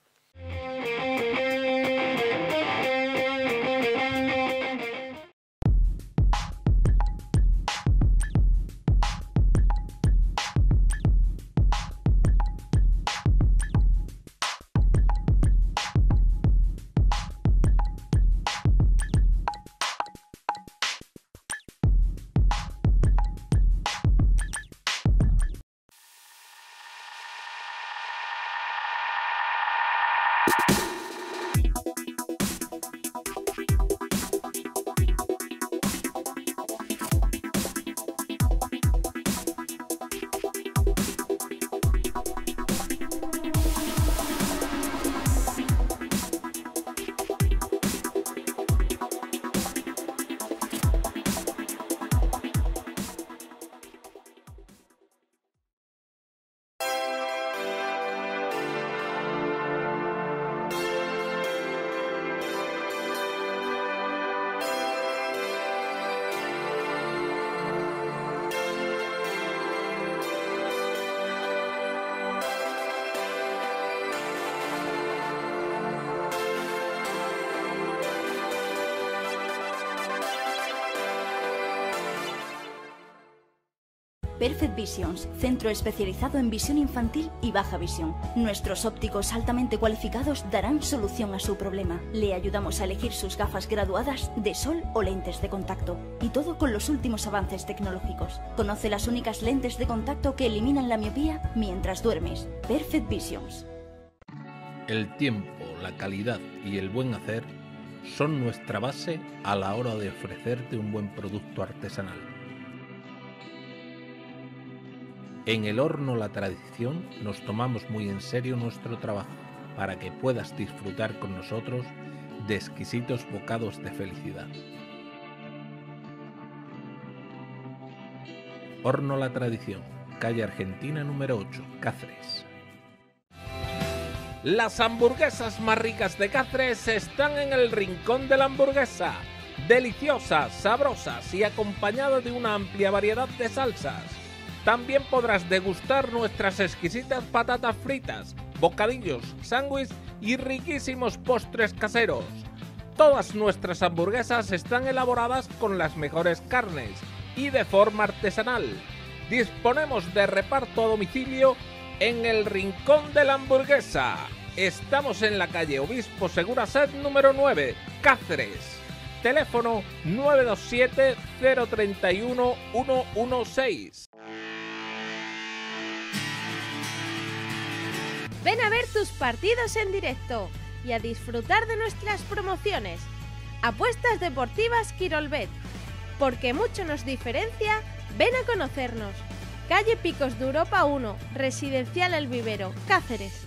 G: Perfect Visions, centro especializado en visión infantil y baja visión. Nuestros ópticos altamente cualificados darán solución a su problema. Le ayudamos a elegir sus gafas graduadas de sol o lentes de contacto. Y todo con los últimos avances tecnológicos. Conoce las únicas lentes de contacto que eliminan la miopía mientras duermes. Perfect Visions.
H: El tiempo, la calidad y el buen hacer son nuestra base a la hora de ofrecerte un buen producto artesanal. En el horno La Tradición nos tomamos muy en serio nuestro trabajo para que puedas disfrutar con nosotros de exquisitos bocados de felicidad. Horno La Tradición, calle Argentina número ocho, Cáceres. Las hamburguesas más ricas de Cáceres están en el Rincón de la Hamburguesa. Deliciosas, sabrosas y acompañadas de una amplia variedad de salsas. También podrás degustar nuestras exquisitas patatas fritas, bocadillos, sándwiches y riquísimos postres caseros. Todas nuestras hamburguesas están elaboradas con las mejores carnes y de forma artesanal. Disponemos de reparto a domicilio en el Rincón de la Hamburguesa. Estamos en la calle Obispo Seguraset número nueve, Cáceres. Teléfono nueve dos siete, cero tres uno, uno uno seis.
I: Ven a ver tus partidos en directo y a disfrutar de nuestras promociones. Apuestas deportivas Quirolbet. Porque mucho nos diferencia, ven a conocernos. Calle Picos de Europa uno, Residencial El Vivero, Cáceres.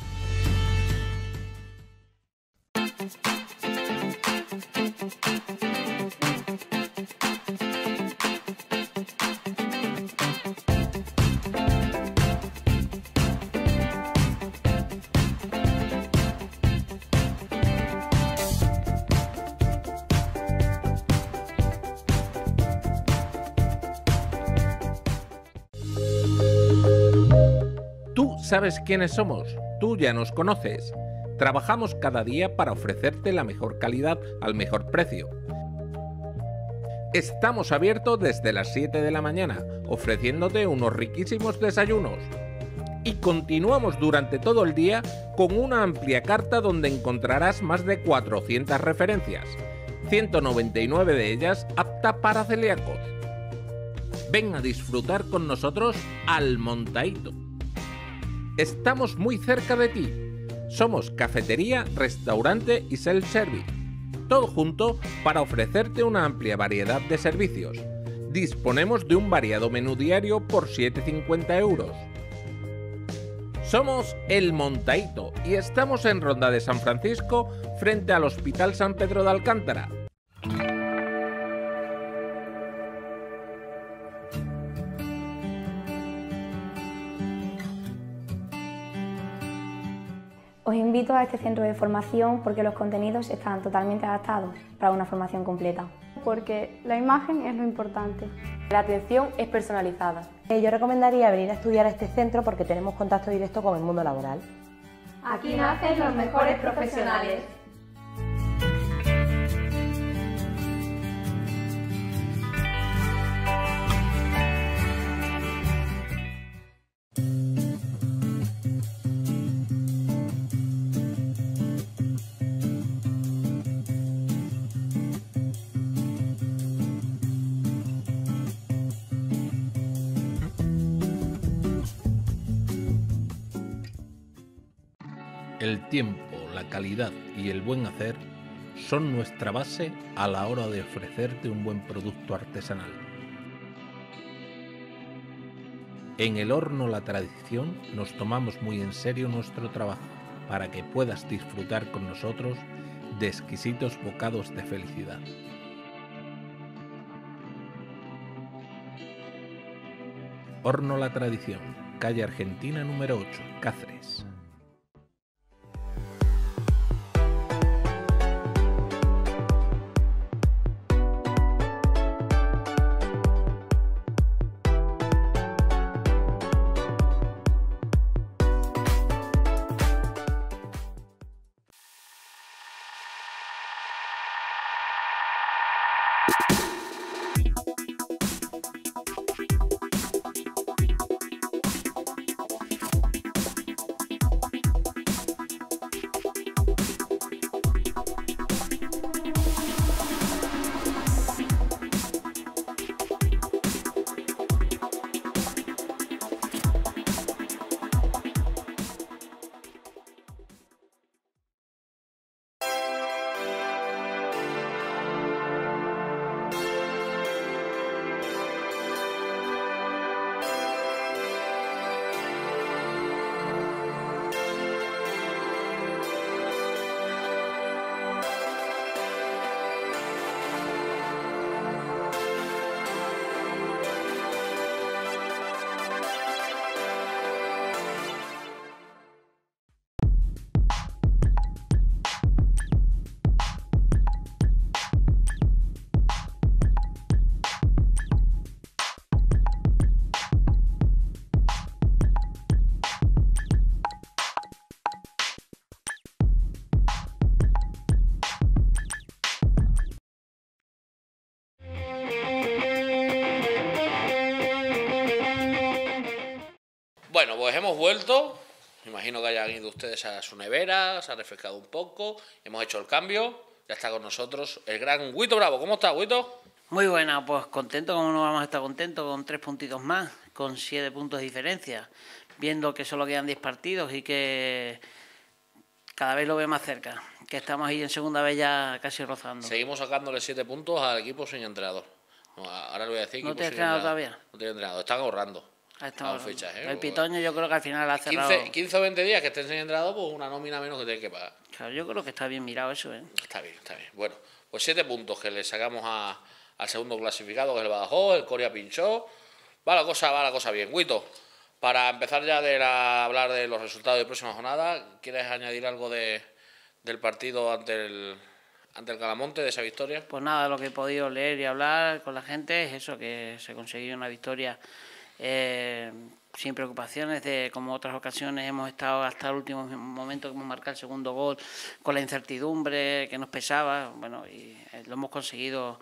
H: Tú sabes quiénes somos, tú ya nos conoces. Trabajamos cada día para ofrecerte la mejor calidad al mejor precio. Estamos abiertos desde las siete de la mañana, ofreciéndote unos riquísimos desayunos. Y continuamos durante todo el día con una amplia carta donde encontrarás más de cuatrocientas referencias, ciento noventa y nueve de ellas aptas para celíacos. Ven a disfrutar con nosotros al Montaíto. Estamos muy cerca de ti. Somos cafetería, restaurante y self-service. Todo junto para ofrecerte una amplia variedad de servicios. Disponemos de un variado menú diario por siete cincuenta euros. Somos El Montaíto y estamos en Ronda de San Francisco, frente al Hospital San Pedro de Alcántara.
J: Os invito a este centro de formación porque los contenidos están totalmente adaptados para una formación completa.
K: Porque la imagen es lo importante.
L: La atención es personalizada.
M: Yo recomendaría venir a estudiar a este centro porque tenemos contacto directo con el mundo laboral.
N: Aquí nacen los mejores profesionales.
H: El tiempo, la calidad y el buen hacer son nuestra base a la hora de ofrecerte un buen producto artesanal. En el horno La Tradición nos tomamos muy en serio nuestro trabajo para que puedas disfrutar con nosotros de exquisitos bocados de felicidad. Horno La Tradición, calle Argentina número ocho, Cáceres.
A: Bueno, pues hemos vuelto. Me imagino que hayan ido ustedes a su nevera, se ha refrescado un poco, hemos hecho el cambio. Ya está con nosotros el gran Huito Bravo. ¿Cómo está, Huito?
O: Muy buena, pues contento, como no vamos a estar contentos, con tres puntitos más, con siete puntos de diferencia, viendo que solo quedan diez partidos y que cada vez lo veo más cerca, que estamos ahí en segunda vez ya casi rozando.
A: Seguimos sacándole siete puntos al equipo sin entrenador. No, ahora le voy a decir...
O: ¿No te has entrenado todavía?
A: No tiene entrenador, están ahorrando.
O: Están fichas, ¿eh? El Pitoño yo creo que al final ha cerrado...
A: quince, quince o veinte días que estén sin entrenador, pues una nómina menos que tiene que pagar.
O: Claro, yo creo que está bien mirado eso, ¿eh?
A: Está bien, está bien. Bueno, pues siete puntos que le sacamos a, al segundo clasificado, que es el Badajoz, el Coria pinchó. Va la cosa, va la cosa bien. Huito, para empezar ya de la, hablar de los resultados de la próxima jornada, ¿quieres añadir algo de, del partido ante el, ante el Calamonte, de esa victoria?
O: Pues nada, lo que he podido leer y hablar con la gente es eso, que se consiguió una victoria eh, sin preocupaciones, de como otras ocasiones hemos estado hasta el último momento que hemos marcado el segundo gol con la incertidumbre que nos pesaba, bueno, y eh, lo hemos conseguido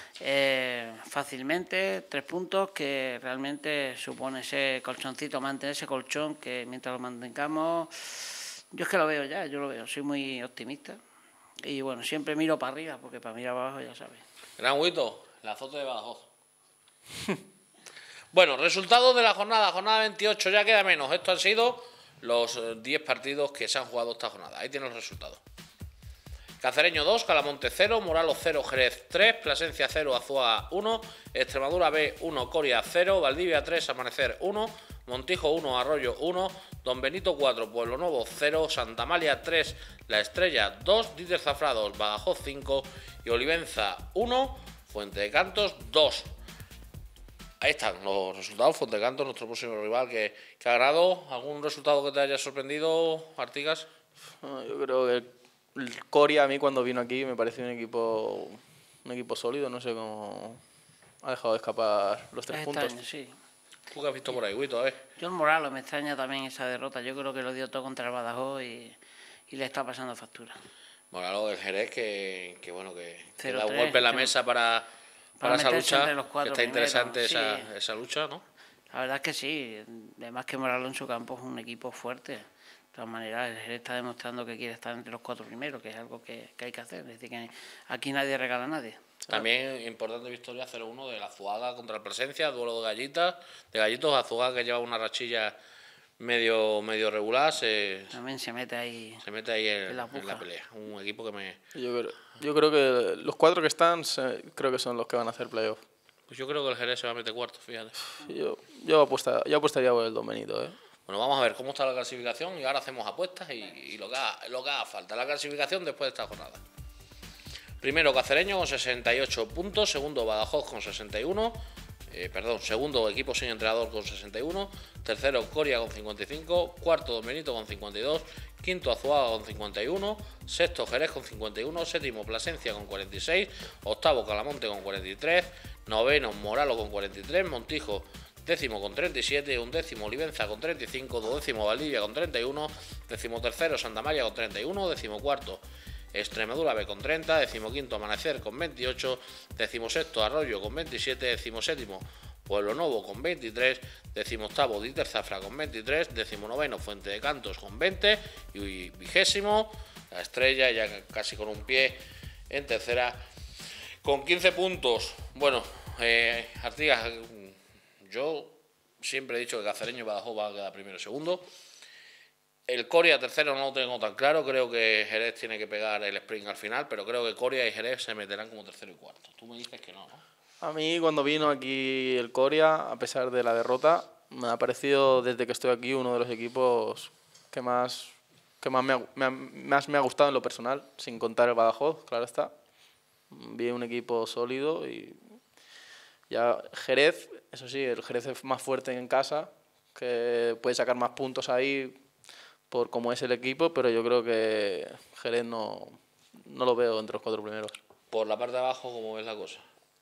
O: eh, fácilmente, tres puntos que realmente supone ese colchoncito, mantener ese colchón que mientras lo mantengamos, yo es que lo veo ya, yo lo veo, soy muy optimista y bueno, siempre miro para arriba porque para mirar abajo ya sabes.
A: Gran Huito, el azote de Badajoz. Bueno, resultados de la jornada, jornada veintiocho, ya queda menos. Estos han sido los diez partidos que se han jugado esta jornada. Ahí tienen los resultados. Cacereño dos, Calamonte cero, Moralos cero, Jerez tres, Plasencia cero, Azuaga uno, Extremadura B uno, Coria cero, Valdivia tres, Amanecer uno, Montijo uno, Arroyo uno, Don Benito cuatro, Pueblo Nuevo cero, Santa Amalia tres, La Estrella dos, Díter Zafrados, Badajoz cinco y Olivenza uno, Fuente de Cantos dos. Ahí están los resultados. Fuente de Cantos, nuestro próximo rival, que, que ha ganado. ¿Algún resultado que te haya sorprendido, Artigas?
B: No, yo creo que el Coria, a mí cuando vino aquí, me pareció un equipo un equipo sólido. No sé cómo ha dejado de escapar los tres
O: Es
B: puntos.
O: extraño, sí.
A: ¿Tú qué has visto por ahí, Guito? A ver.
O: Yo el Moralos me extraña también esa derrota. Yo creo que lo dio todo contra el Badajoz y, y le está pasando factura.
A: Moralos del Jerez, que, que bueno, que, que
O: cero
A: da un
O: tres,
A: golpe en la
O: que-
A: mesa para, para,
O: para
A: esa
O: meterse
A: lucha.
O: entre los cuatro
A: que está interesante
O: primeros,
A: esa,
O: sí.
A: esa lucha, ¿no?
O: La verdad es que sí. Además que Moralos en su campo es un equipo fuerte. De todas maneras, el Jerez está demostrando que quiere estar entre los cuatro primeros, que es algo que, que hay que hacer. Es decir, que aquí nadie regala a nadie.
A: También importante victoria cero uno de la Azuaga contra el Plasencia, duelo de gallitas, de gallitos. Azuaga, que lleva una rachilla medio medio regular, se,
O: También se mete ahí.
A: se mete ahí en,
O: en la
A: en
O: puja.
A: la pelea. Un equipo que me...
B: Yo creo, yo creo que los cuatro que están, se- creo que son los que van a hacer playoff.
A: Pues yo creo que el Jerez se va a meter cuarto, fíjate.
B: Yo, yo, apuesta, yo apostaría por el Don Benito, ¿eh?
A: Bueno, vamos a ver cómo está la clasificación y ahora hacemos apuestas y, y lo, que haga, lo que haga falta. La clasificación después de esta jornada. Primero Cacereño con sesenta y ocho puntos, segundo Badajoz con sesenta y uno, eh, perdón, segundo equipo sin entrenador con sesenta y uno, tercero Coria con cincuenta y cinco, cuarto Don Benito con cincuenta y dos, quinto Azuaga con cincuenta y uno, sexto Jerez con cincuenta y uno, séptimo Plasencia con cuarenta y seis, octavo Calamonte con cuarenta y tres, noveno Moralo con cuarenta y tres, Montijo décimo con treinta y siete, undécimo Olivenza con treinta y cinco, duodécimo Valdivia con treinta y uno, décimo tercero Santa María con treinta y uno, décimo cuarto Extremadura B con treinta, decimoquinto Amanecer con veintiocho, decimosexto Arroyo con veintisiete, decimoséptimo Pueblo Nuevo con veintitrés, decimoctavo Díter Zafra con veintitrés, decimonoveno Fuente de Cantos con veinte y vigésimo La Estrella, ya casi con un pie en tercera con quince puntos. Bueno, eh, Artigas, yo siempre he dicho que Cacereño y Badajoz va a quedar primero y segundo. El Coria tercero no lo tengo tan claro, creo que Jerez tiene que pegar el sprint al final, pero creo que Coria y Jerez se meterán como tercero y cuarto. Tú me dices que no, ¿no?
B: A mí cuando vino aquí el Coria, a pesar de la derrota, me ha parecido desde que estoy aquí uno de los equipos que más, que más, me, ha, me ha- más me ha gustado en lo personal, sin contar el Badajoz, claro está. Vi un equipo sólido y ya Jerez, eso sí, el Jerez es más fuerte en casa, que puede sacar más puntos ahí por cómo es el equipo, pero yo creo que Jerez no, no lo veo entre los cuatro primeros.
A: Por la parte de abajo, ¿cómo ves la cosa?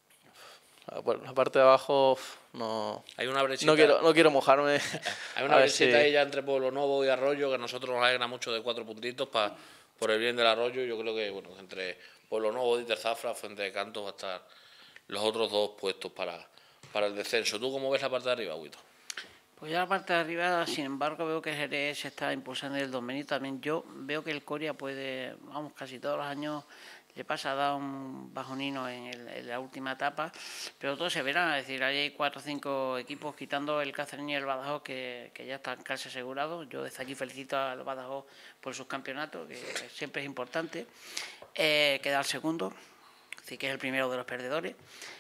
B: Ah, Bueno, la parte de abajo uf, no,
A: Hay una brechita,
B: no, quiero, no quiero mojarme.
A: hay una
B: A ver
A: brechita
B: si-
A: ahí ya entre Pueblo Nuevo y Arroyo, que a nosotros nos alegra mucho de cuatro puntitos pa, por el bien del Arroyo. Yo creo que bueno, entre Pueblo Nuevo, Díter Zafra, Fuente de Cantos va a estar los otros dos puestos para, para el descenso. ¿Tú cómo ves la parte de arriba, Guito?
O: Pues ya la parte de arriba, sin embargo, veo que Jerez se está impulsando en el Don Benito. También yo veo que el Coria puede, vamos, casi todos los años le pasa a dar un bajonino en, el- en la última etapa, pero todo se verá. Es decir, ahí hay cuatro o cinco equipos, quitando el Cacereño y el Badajoz, que, que ya están casi asegurados. Yo desde aquí felicito al Badajoz por sus campeonatos, que siempre es importante. Eh, queda el segundo, así que es el primero de los perdedores.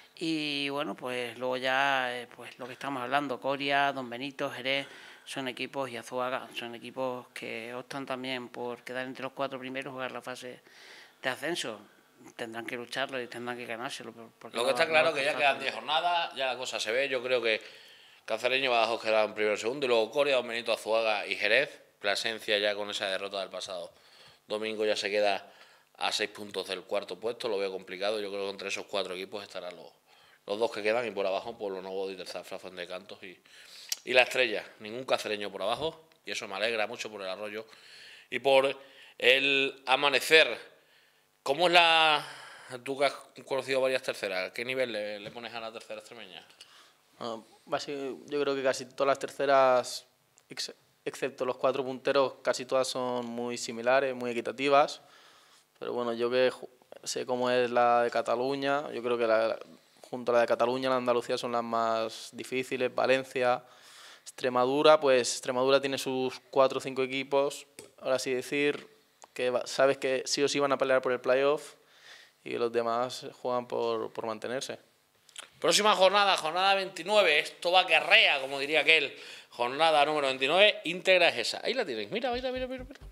O: Y bueno, pues luego ya, eh, pues lo que estamos hablando, Coria, Don Benito, Jerez, son equipos, y Azuaga, son equipos que optan también por quedar entre los cuatro primeros, jugar la fase de ascenso. Tendrán que lucharlo y tendrán que ganárselo. porque
A: Lo que
O: no-
A: está
O: no
A: claro
O: va a
A: que ya
O: costar
A: quedan
O: tanto.
A: diez jornadas, ya la cosa se ve. Yo creo que Cacereño y Badajoz quedan primero y segundo, y luego Coria, Don Benito, Azuaga y Jerez. Plasencia ya con esa derrota del pasado domingo ya se queda a seis puntos del cuarto puesto. Lo veo complicado. Yo creo que entre esos cuatro equipos estarán los, los dos que quedan, y por abajo Pueblo Nuevo, Díter Zafra, Fuente de Cantos y, y La Estrella. Ningún cacereño por abajo, y eso me alegra mucho por el Arroyo y por el Amanecer. ¿Cómo es la...? Tú que has conocido varias terceras, ¿qué nivel le, le pones a la tercera extremeña?
B: Ah, basi- yo creo que casi todas las terceras, ex- excepto los cuatro punteros, casi todas son muy similares, muy equitativas. Pero bueno, yo que ju- sé cómo es la de Cataluña, yo creo que la, junto a la de Cataluña, la de Andalucía son las más difíciles, Valencia, Extremadura, pues Extremadura tiene sus cuatro o cinco equipos, ahora sí decir que va, sabes que sí o sí van a pelear por el playoff y que los demás juegan por, por mantenerse.
A: Próxima jornada, jornada veintinueve, esto va que arrea, como diría aquel, jornada número veintinueve, íntegra es esa. Ahí la tienes, mira, mira, mira, mira. mira.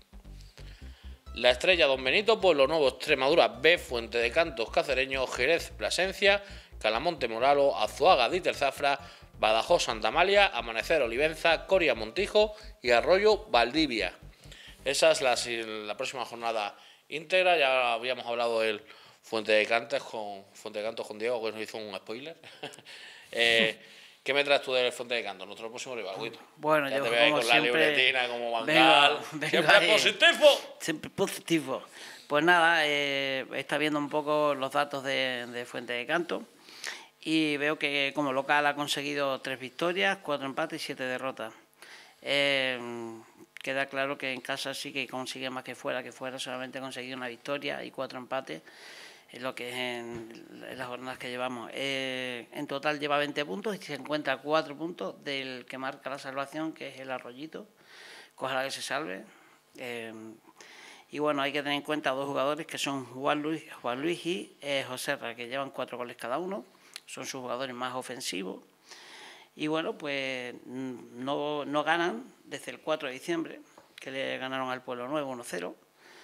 A: La Estrella, Don Benito, Pueblo Nuevo, Extremadura B, Fuente de Cantos, Cacereño, Jerez, Plasencia, Calamonte, Moralo, Azuaga, Dieter Zafra, Badajoz, Santa Amalia, Amanecer, Olivenza, Coria, Montijo y Arroyo, Valdivia. Esa es la, la próxima jornada íntegra. Ya habíamos hablado del Fuente de Cantos con Fuente de Cantos con Diego, que nos hizo un spoiler. eh, ¿Qué me traes tú del Fuente de Cantos, nuestro próximo rival, Guito?
O: Bueno,
A: ya
O: yo
A: te veo ahí con
O: siempre,
A: la libretina, como Bangal.
O: Venga, venga
A: ¡Siempre
O: ahí.
A: positivo!
O: Siempre positivo. Pues nada, eh, está viendo un poco los datos de, de Fuente de Cantos y veo que como local ha conseguido tres victorias, cuatro empates y siete derrotas. Eh, queda claro que en casa sí que consigue más que fuera, que fuera solamente ha conseguido una victoria y cuatro empates. Es lo que es en, en las jornadas que llevamos. Eh, en total lleva veinte puntos y se encuentra cuatro puntos del que marca la salvación, que es el Arroyito. Ojalá que se salve. Eh, y bueno, hay que tener en cuenta dos jugadores que son Juan Luis, Juan Luis y eh, Joserra, que llevan cuatro goles cada uno. Son sus jugadores más ofensivos. Y bueno, pues no, no ganan desde el cuatro de diciembre, que le ganaron al Pueblo Nuevo uno cero.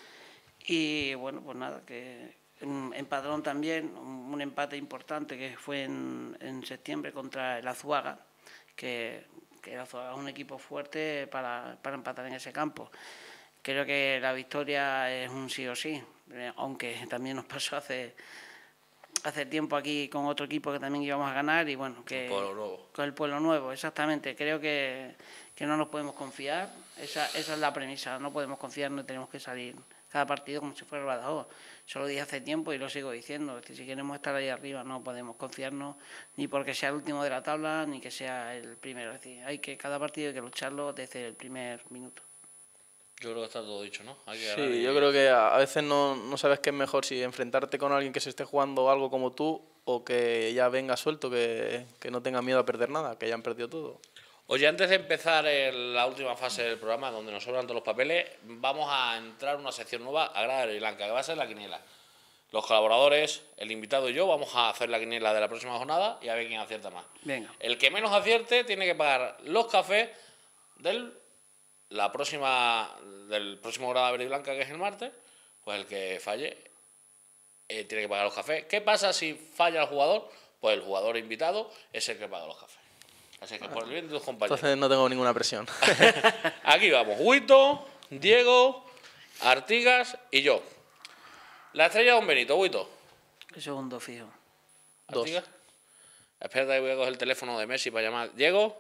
O: Y bueno, pues nada, que... En Padrón también, un empate importante que fue en, en septiembre contra el Azuaga, que, que el Azuaga es un equipo fuerte para, para empatar en ese campo. Creo que la victoria es un sí o sí, aunque también nos pasó hace, hace tiempo aquí con otro equipo que también íbamos a ganar y bueno, que
A: el Pueblo Nuevo.
O: Con el Pueblo Nuevo, exactamente. Creo que, que no nos podemos confiar, esa, esa es la premisa, no podemos confiar, no tenemos que salir cada partido como si fuera el Badajoz. Eso lo dije hace tiempo y lo sigo diciendo. Si queremos estar ahí arriba no podemos confiarnos ni porque sea el último de la tabla ni que sea el primero. Es decir, hay que cada partido hay que lucharlo desde el primer minuto.
A: Yo creo que está todo dicho, ¿no? Hay que
B: sí, yo creo que a veces no, no sabes qué es mejor, si enfrentarte con alguien que se esté jugando algo como tú o que ya venga suelto, que, que no tenga miedo a perder nada, que ya han perdido todo.
A: Oye, antes de empezar el, la última fase del programa, donde nos sobran todos los papeles, vamos a entrar en una sección nueva, a Grada de Blanca, que va a ser la quiniela. Los colaboradores, el invitado y yo vamos a hacer la quiniela de la próxima jornada y a ver quién acierta más.
O: Venga.
A: El que menos acierte tiene que pagar los cafés del, la próxima, del próximo Grada Verde y Blanca, que es el martes. Pues el que falle eh, tiene que pagar los cafés. ¿Qué pasa si falla el jugador? Pues el jugador invitado es el que paga los cafés. Así que por el bien de tus compañeros.
B: Entonces no tengo ninguna presión.
A: Aquí vamos, Huito, Diego, Artigas y yo. La Estrella, Don Benito, Huito.
O: El segundo fijo.
A: Artigas. Espérate que voy a coger el teléfono de Messi para llamar. Diego.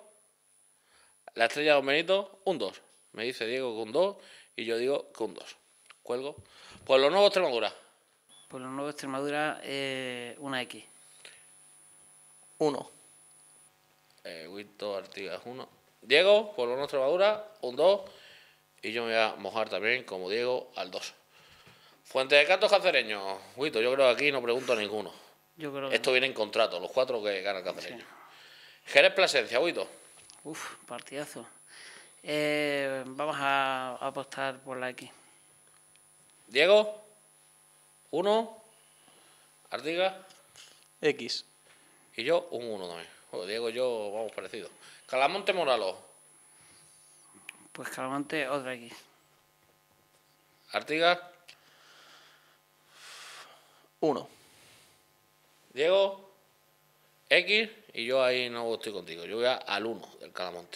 A: La Estrella, Don Benito, un dos. Me dice Diego que un dos y yo digo que un dos. Cuelgo. Pueblo Nuevo, Extremadura.
O: Pueblo Nuevo, Extremadura, eh, una X.
B: Uno.
A: Eh, Huito, Artigas, uno. Diego, Pueblo Nuevo, Extremadura, un dos. Y yo me voy a mojar también, como Diego, al dos. Fuente de Cantos, Cacereño. Huito, yo creo que aquí no pregunto a ninguno.
O: Yo creo que
A: Esto viene en contrato, los cuatro que gana el Cacereño. Sí. Jerez, Plasencia, Huito.
O: Uf, partidazo. Eh, vamos a, a apostar por la X.
A: Diego, uno. Artigas,
B: X.
A: Y yo, un uno también. Bueno, Diego y yo vamos parecidos. Calamonte, Moralo.
O: Pues Calamonte, otra X.
A: Artigas.
B: Uno.
A: Diego, X, y yo ahí no estoy contigo. Yo voy a, al uno del Calamonte.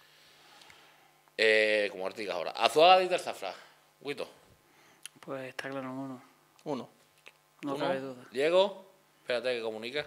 A: Eh, como Artigas ahora. Azuaga, Dieter Zafra. Huito.
O: Pues está claro, un uno.
B: Uno.
O: No
A: uno.
O: cabe duda.
A: Diego, espérate que comunica.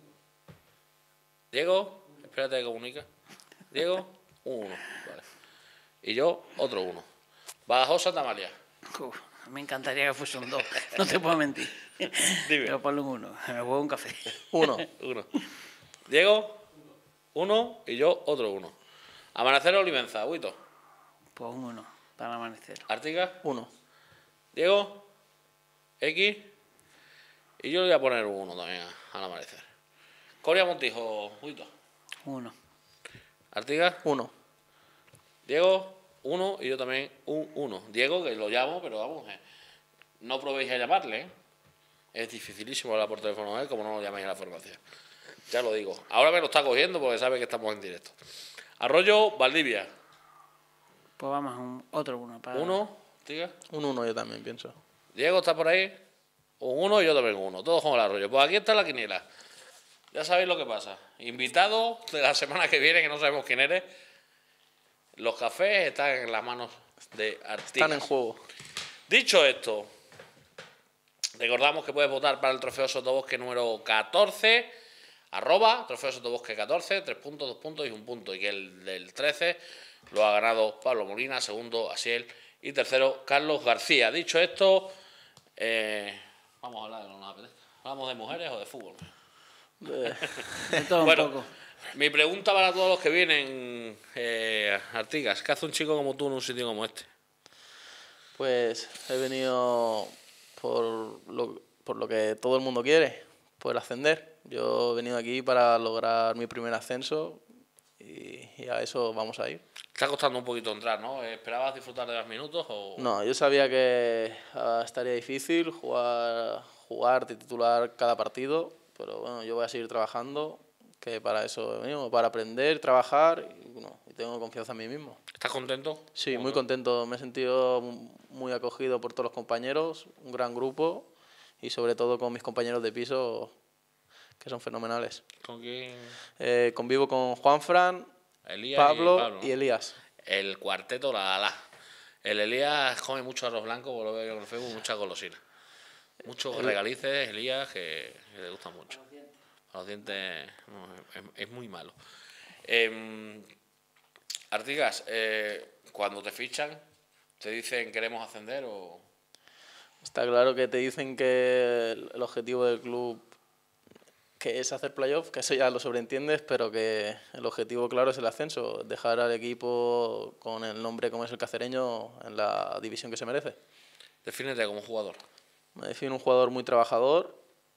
A: Diego, espérate que comunica. Diego, un uno. Vale. Y yo, otro uno. Badajoz, Santa Amalia.
O: Uf, me encantaría que fuese un dos. No te puedo mentir.
A: Dime.
O: Pero ponle un uno. Me juego un café.
B: Uno.
A: uno. Diego, uno. Y yo, otro uno. Amanecer, Olivenza. Huito.
O: Pues un uno. Para Amanecer.
A: Artigas.
B: Uno.
A: Diego, X. Y yo le voy a poner un uno también al Amanecer. Coria Montijo, Huito.
O: Uno.
A: Artigas.
B: Uno.
A: Diego, uno, y yo también un uno. Diego, que lo llamo, pero vamos, eh, no probéis a llamarle, ¿eh? Es dificilísimo hablar por teléfono a él, como no lo llaméis a la formación. Ya lo digo. Ahora me lo está cogiendo porque sabe que estamos en directo. Arroyo, Valdivia.
O: Pues vamos, un, otro uno. Para...
A: Uno, Artigas.
B: Un uno yo también pienso.
A: Diego está por ahí. Un uno y yo también uno. Todos con el Arroyo. Pues aquí está la quiniela. Ya sabéis lo que pasa. Invitado de la semana que viene, que no sabemos quién eres. Los cafés están en las manos de Artigas.
B: Están en juego.
A: Dicho esto, recordamos que puedes votar para el Trofeo Sotobosque número catorce, arroba Trofeo Sotobosque catorce, tres puntos, dos puntos y un punto. Y que el del trece lo ha ganado Pablo Molina, segundo Asiel y tercero Carlos García. Dicho esto, eh, vamos a hablar de lo que nos apetece. ¿Hablamos de mujeres o de fútbol?
B: De,
O: de todo
A: bueno,
O: un poco.
A: Mi pregunta para todos los que vienen, eh, Artigas, ¿qué hace un chico como tú en un sitio como este?
B: Pues he venido por lo, por lo que todo el mundo quiere, por ascender. Yo he venido aquí para lograr mi primer ascenso y, y a eso vamos a ir.
A: Está costando un poquito entrar, ¿no? ¿Esperabas disfrutar de los minutos o...?
B: No, yo sabía que uh, estaría difícil jugar, jugar titular cada partido, pero bueno, yo voy a seguir trabajando, que para eso he venido, para aprender, trabajar y, bueno, y tengo confianza en mí mismo.
A: ¿Estás contento?
B: Sí, muy contento. Me he sentido muy acogido por todos los compañeros, un gran grupo y sobre todo con mis compañeros de piso, que son fenomenales.
A: ¿Con quién?
B: Eh, convivo con Juanfran,
A: Elías
B: Pablo
A: y, Pablo, ¿no?
B: y Elías.
A: El cuarteto la la. El Elías come mucho arroz blanco, por lo veo yo en el Facebook, mucha golosina. Muchos
B: El...
A: regalices, Elías, que, que le gustan mucho. A los dientes no, es, es muy malo. Eh, Artigas, eh, cuando te fichan, ¿te dicen queremos ascender o...?
B: Está claro que te dicen que el objetivo del club que es hacer playoff, que eso ya lo sobreentiendes, pero que el objetivo claro es el ascenso, dejar al equipo con el nombre como es el Cacereño en la división que se merece.
A: Defínete como jugador.
B: Me defino un jugador muy trabajador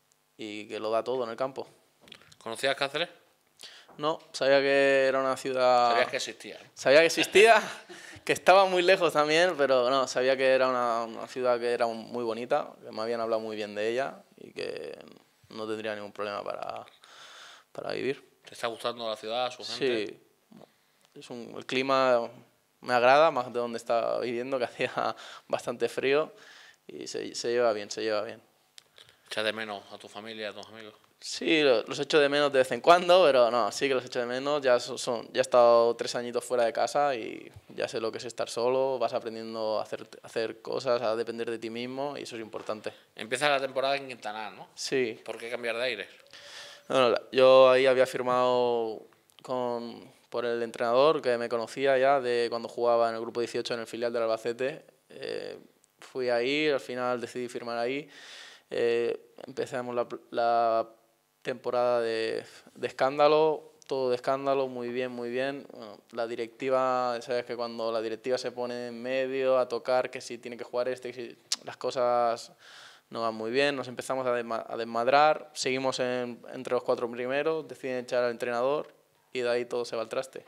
B: y que lo da todo en el campo.
A: ¿Conocías Cáceres?
B: No, sabía que era una ciudad...
A: Sabías que existía. ¿No?
B: Sabía que existía, que estaba muy lejos también, pero no, sabía que era una, una ciudad que era muy bonita, que me habían hablado muy bien de ella y que no tendría ningún problema para, para vivir.
A: ¿Te está gustando la ciudad, su gente?
B: Sí, es un, el clima me agrada, más de donde estaba viviendo, que hacía bastante frío y se, se lleva bien, se lleva bien.
A: ¿Echas de menos a tu familia, a tus amigos?
B: Sí, los echo de menos de vez en cuando, pero no, sí que los echo de menos. Ya, son, ya he estado tres añitos fuera de casa y ya sé lo que es estar solo. Vas aprendiendo a hacer, a hacer cosas, a depender de ti mismo y eso es importante.
A: Empieza la temporada en Quintanar, ¿no?
B: Sí.
A: ¿Por qué cambiar de aires?
B: Bueno, yo ahí había firmado con, por el entrenador que me conocía ya de cuando jugaba en el grupo dieciocho en el filial del Albacete. Eh, fui ahí, al final decidí firmar ahí. Eh, empezamos la... la temporada de, de escándalo, todo de escándalo, muy bien, muy bien. Bueno, la directiva, sabes que cuando la directiva se pone en medio a tocar que si tiene que jugar este, que si, las cosas no van muy bien, nos empezamos a, desma a desmadrar, seguimos en, entre los cuatro primeros, deciden echar al entrenador y de ahí todo se va al traste.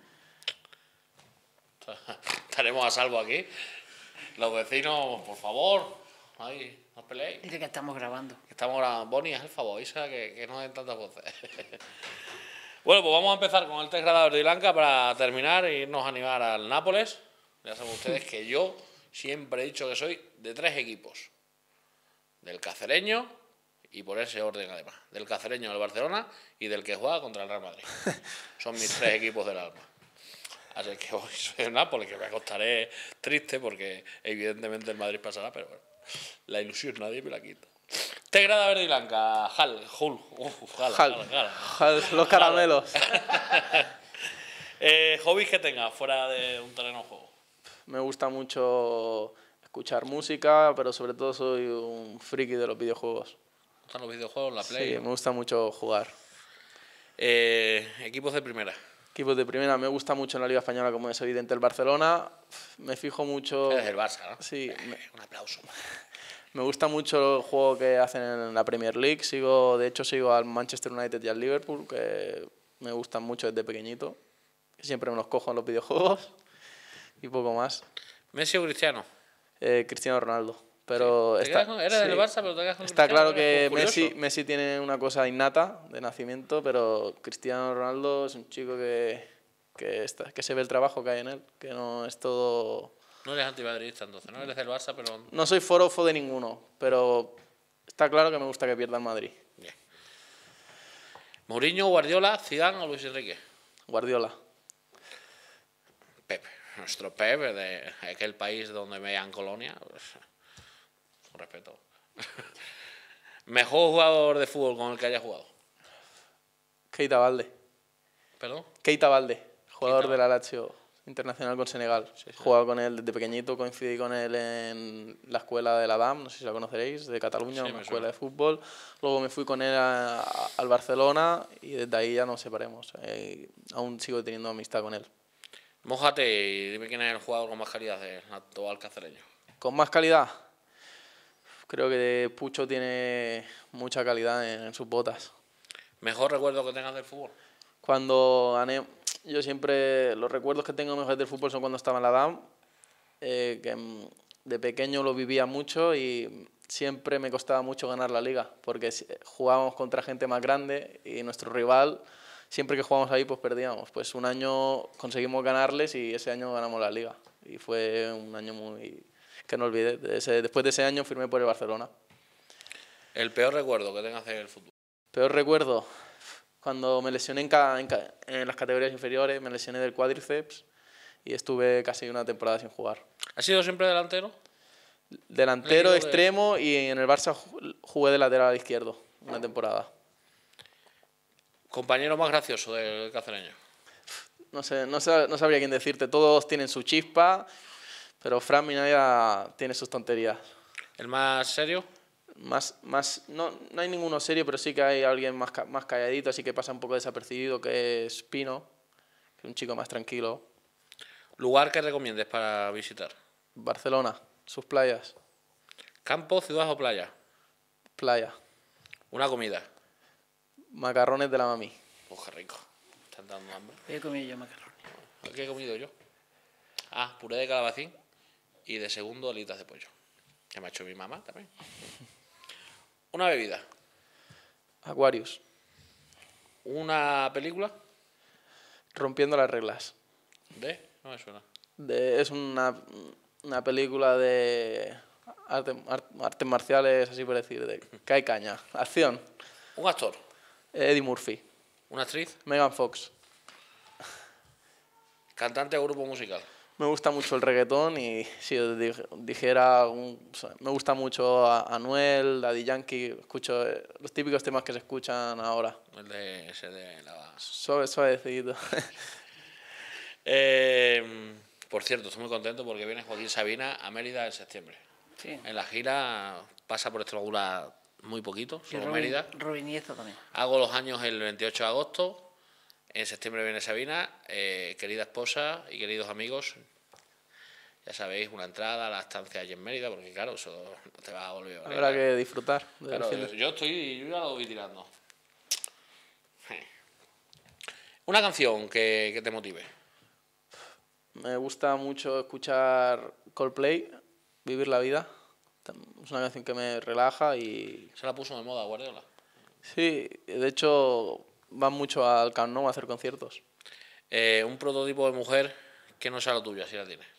A: Estaremos a salvo aquí. Los vecinos, por favor, ahí... No peleéis.
O: Dice que estamos grabando.
A: Estamos grabando. Bonnie, haz el favor, avisa que, que no den tantas voces. Bueno, pues vamos a empezar con el test grado verde y blanca para terminar e irnos a animar al Nápoles. Ya saben ustedes que yo siempre he dicho que soy de tres equipos. Del Cacereño, y por ese orden además, del Cacereño del Barcelona y del que juega contra el Real Madrid. Son mis tres equipos del alma. Así que hoy soy el Nápoles, que me acostaré triste porque evidentemente el Madrid pasará, pero bueno. La ilusión nadie me la quita. Te grada verde y blanca, Hal, Hul, uf, Hal,
B: Hal,
A: Hal, Hal.
B: Hal, los caramelos.
A: eh, ¿Hobbies que tengas fuera de un terreno de juego?
B: Me gusta mucho escuchar música, pero sobre todo soy un friki de los videojuegos.
A: ¿Te gustan los videojuegos, la Play?
B: Sí, me gusta mucho jugar.
A: Eh, ¿Equipos de primera?
B: Equipos de primera, me gusta mucho en la Liga Española, como es evidente, el Barcelona. Me fijo mucho...
A: Es el Barça, ¿no?
B: Sí.
A: Eh,
B: Me,
A: un aplauso.
B: Me gusta mucho el juego que hacen en la Premier League. Sigo, de hecho, sigo al Manchester United y al Liverpool, que me gustan mucho desde pequeñito. Siempre me los cojo en los videojuegos y poco más.
A: ¿Messi o Cristiano?
B: Eh, Cristiano Ronaldo. Pero
A: ¿Te
B: está,
A: con, eres
B: sí,
A: del Barça, pero te quedas con
B: está
A: Cristiano?
B: claro que
A: Curioso.
B: Messi, Messi tiene una cosa innata de nacimiento, pero Cristiano Ronaldo es un chico que, que, está, que se ve el trabajo que hay en él, que no es todo...
A: No eres antimadridista entonces, ¿no? Eres del Barça, pero...
B: No soy forofo de ninguno, pero está claro que me gusta que pierda el Madrid.
A: Bien. ¿Mourinho, Guardiola, Zidane o Luis Enrique?
B: Guardiola.
A: Pep. Nuestro Pep, de aquel país donde me llaman colonia, pues, con respeto. ¿Mejor jugador de fútbol con el que haya jugado?
B: Keita Balde.
A: ¿Perdón?
B: Keita Balde, jugador
A: Keita.
B: de la Lazio internacional con Senegal.
A: Sí, sí.
B: He jugado con él desde pequeñito, coincidí con él en la escuela de la D A M, no sé si la conoceréis, de Cataluña,
A: Sí,
B: una
A: me
B: escuela
A: suena.
B: de fútbol. Luego me fui con él a- a- al Barcelona y desde ahí ya nos separamos. Eh, aún sigo teniendo amistad con él.
A: Mójate y dime quién es el jugador con más calidad del actual cacereño.
B: ¿Con más calidad? Creo que Pucho tiene mucha calidad en, en sus botas.
A: ¿Mejor recuerdo que tengas del fútbol?
B: Cuando gané, yo siempre, los recuerdos que tengo mejores del fútbol son cuando estaba en la D A M, eh, que mm, de pequeño lo vivía mucho y siempre me costaba mucho ganar la liga, porque si- jugábamos contra gente más grande y nuestro rival, siempre que jugábamos ahí, pues perdíamos. Pues un año conseguimos ganarles y ese año ganamos la liga. Y fue un año muy que no olvidé. De ese- después de ese año firmé por el Barcelona.
A: El peor recuerdo que tengas del fútbol.
B: Peor recuerdo, cuando me lesioné en, ca- en, ca- en las categorías inferiores, me lesioné del cuádriceps y estuve casi una temporada sin jugar.
A: ¿Has sido siempre delantero?
B: Delantero,
A: Leído de-
B: extremo y en el Barça ju- jugué de lateral izquierdo una temporada.
A: ¿Compañero más gracioso del cacereño?
B: No sé, no, sa- no sabría quién decirte, todos tienen su chispa, pero Fran Minaya tiene sus tonterías.
A: ¿El más serio?
B: Más, más, no, no hay ninguno serio, pero sí que hay alguien más, ca- más calladito, así que pasa un poco desapercibido, que es Pino, que es un chico más tranquilo.
A: ¿Lugar que recomiendes para visitar?
B: Barcelona, sus playas,
A: ¿Campo, ciudad o playa?
B: playa,
A: ¿Una comida?
B: macarrones de la mami.
A: Oh, qué rico. Me están dando hambre.
O: He comido yo macarrones.
A: ¿Qué he comido yo? Ah, puré de calabacín y de segundo alitas de pollo. Que me ha hecho mi mamá también. Una bebida.
B: Aquarius,
A: Una película.
B: rompiendo las reglas.
A: ¿De? No me suena.
B: De- es una, una película de arte- ar- artes marciales, así por decir, de que hay caña, acción.
A: Un actor.
B: Eddie Murphy,
A: Una actriz.
B: Megan Fox.
A: Cantante o grupo musical.
B: Me gusta mucho el reggaetón y si os dij- dijera, un- o sea, me gusta mucho a Anuel, Daddy Yankee, escucho eh, los típicos temas que se escuchan ahora.
A: El de ese de la...
B: Suave, suavecito.
A: Eh, por cierto, estoy muy contento porque viene Joaquín Sabina a Mérida en septiembre.
O: Sí.
A: En la gira pasa por Extremadura muy poquito,
O: Y
A: solo
O: Robin-
A: Mérida.
O: Robin Nieto también.
A: Hago los años el veintiocho de agosto. En septiembre viene Sabina. Eh, querida esposa y queridos amigos, ya sabéis, una entrada a la estancia allí en Mérida, porque claro, eso no te vas a volver a ver.
B: Habrá que disfrutar. del
A: Claro,
B: fin
A: yo,
B: de-
A: yo estoy, yo ya lo voy tirando. Una canción que, que te motive.
B: Me gusta mucho escuchar Coldplay, Vivir la vida. Es una canción que me relaja y...
A: Se la puso de moda Guardiola.
B: Sí, de hecho van mucho al Camp Nou a hacer conciertos.
A: Eh, un prototipo de mujer que no sea la tuya, si la tienes.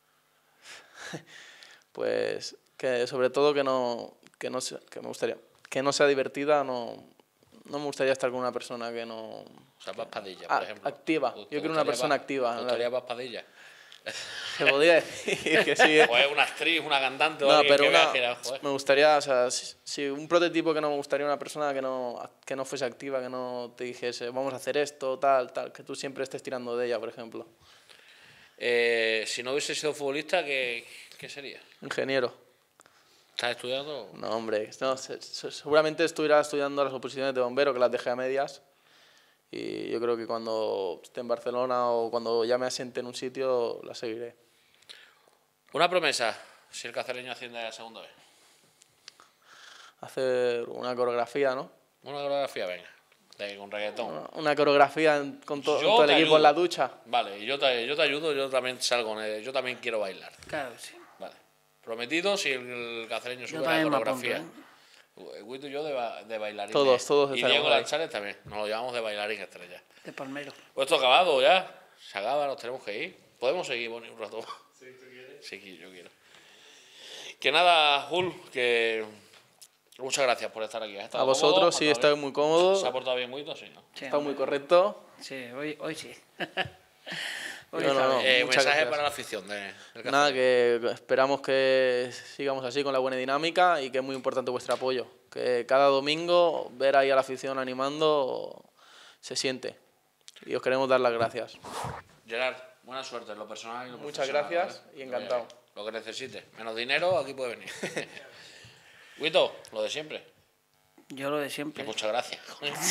B: Pues que sobre todo que no, que no sea, que me gustaría, que no sea divertida, no, no me gustaría estar con una persona que no...
A: O sea, Paspadilla,
B: Ah,
A: por ejemplo.
B: activa.
A: ¿Te-
B: Yo
A: te
B: quiero una
A: gustaría
B: persona
A: Pa-
B: activa.
A: ¿Te
B: en la
A: gustaría
B: vida.
A: Paspadilla?
B: Se podría decir que sí.
A: O es una actriz, una cantante o
B: No,
A: alguien
B: pero
A: que
B: una,
A: veas que era, joder.
B: me gustaría, o sea, si, si un prototipo que no me gustaría, una persona que no, que no fuese activa, que no te dijese, vamos a hacer esto, tal, tal, que tú siempre estés tirando de ella, por ejemplo.
A: Eh, si no hubiese sido futbolista, ¿qué, qué sería?
B: Ingeniero.
A: ¿Estás estudiando?
B: No, hombre, no, se- se- seguramente estuviera estudiando las oposiciones de bombero, que las dejé a medias, y yo creo que cuando esté en Barcelona o cuando ya me asiente en un sitio, la seguiré.
A: Una promesa, si el cacereño asciende a la segunda vez.
B: Hacer una coreografía, ¿no?
A: Una coreografía, venga, de, con reggaetón.
B: Una, una coreografía en, con, to,
A: Yo
B: todo el
A: te
B: equipo
A: ayudo.
B: en la ducha.
A: Vale, y yo te, yo te ayudo, yo también salgo, en el- yo también quiero bailar.
O: Claro, sí.
A: Vale. Prometido si el cacereño
O: Yo
A: sube la
O: también me
A: coreografía.
O: apunto,
A: El Guito y yo de, ba- de bailarín.
B: Todos, todos
A: Y
B: estaremos
A: Diego
B: ahí.
A: Lanchares también. Nos lo llevamos de bailarín estrella.
O: de Palmero.
A: Pues esto acabado ya. Se acaba, nos tenemos que ir. Podemos seguir, Boni, un rato.
C: Sí, ¿tú quieres?
A: Sí, yo quiero. Que nada, Jul, que muchas gracias por estar aquí. ¿Has estado
B: A vosotros,
A: cómodo?
B: sí,
A: ¿Ha estado
B: estoy
A: bien?
B: muy cómodo.
A: ¿Se ha portado bien Guito? Sí, ¿no?
O: Sí,
B: Está muy
O: hombre.
B: correcto.
O: Sí, hoy, hoy sí.
B: No,
O: Hoy
B: no,
O: está
B: no.
O: bien.
A: Eh,
B: muchas
A: mensaje
B: gracias.
A: para la afición de, del
B: Nada,
A: Cacereño.
B: que esperamos que sigamos así con la buena dinámica y que es muy importante vuestro apoyo. Que cada domingo ver ahí a la afición animando se siente. Y os queremos dar las gracias.
A: Gerard, buena suerte en lo personal y en lo
B: Muchas
A: profesional,
B: gracias
A: ¿vale?
B: y encantado.
A: Eh, Lo que necesites. Menos dinero, aquí puede venir. Guito, lo de siempre.
O: Yo lo de
A: Que
O: siempre.
A: muchas gracias.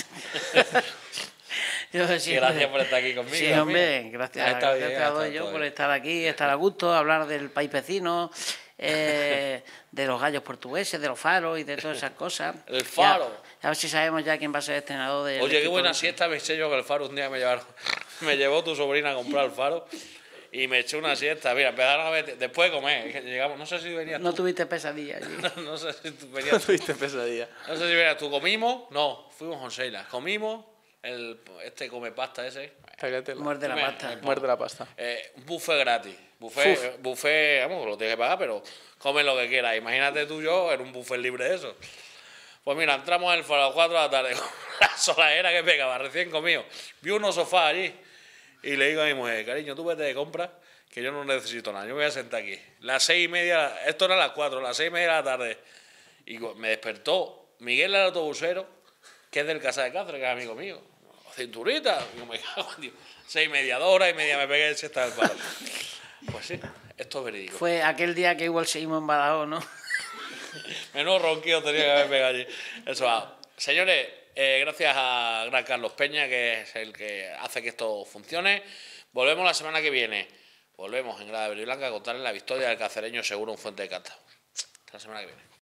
O: Yo lo de
A: Y
O: siempre.
A: gracias por estar aquí conmigo.
O: Sí,
A: amigo.
O: hombre, gracias,
A: Ha estado
O: gracias
A: bien,
O: a
A: ha
O: todos
A: estado
O: yo
A: todo
O: por
A: bien.
O: estar aquí, estar a gusto, hablar del país vecino, eh, de los gallos portugueses, de los faros y de todas esas cosas.
A: El Faro.
O: Ya, a ver si sabemos ya quién va a ser el entrenador del
A: Oye, qué
O: equipo
A: buena
O: ese.
A: siesta me eché yo que el Faro un día me llevaron. Me llevó tu sobrina a comprar el Faro y me eché una siesta. Mira, empezaron a meter. Después de comer, es que llegamos, no sé si venías
O: No
A: tú.
O: tuviste pesadilla allí.
A: No sé si tú
B: No
A: venías tú.
B: tuviste pesadilla.
A: No sé si venías tú. Comimos, no, fuimos con Sheila. Comimos, el, este come pasta ese.
B: Cágatela.
O: Muerde la
A: Me-
O: pasta.
A: me-
B: Muerde la pasta.
A: Eh, un buffet gratis. Buffet,
B: Uf.
A: eh, buffet, vamos, lo tienes que pagar, pero come lo que quieras. Imagínate tú y yo en un buffet libre de eso. Pues mira, entramos en el faro a las cuatro de la tarde con la soladera que pegaba, recién comido. Vi unos sofás allí y le digo a mi mujer, cariño, tú vete de compra, que yo no necesito nada, yo me voy a sentar aquí. Las seis y media, esto era las cuatro, las seis y media de la tarde. Y me despertó Miguel, el autobusero, que es del Casa de Cáceres, que es amigo mío. Cinturita, digo, me cago en Dios. Seis y media, dos horas y media me pegué el siesta del paro. Pues sí, esto es verídico.
O: Fue aquel día que igual seguimos en Badajoz, ¿no?
A: Menudo ronquido tenía que haber pegado allí. Eso va. Señores, eh, gracias a Gran Carlos Peña, que es el que hace que esto funcione. Volvemos la semana que viene. Volvemos en Grada Verde y Blanca a contarles la victoria del cacereño seguro en Fuente de Cata. Hasta la semana que viene.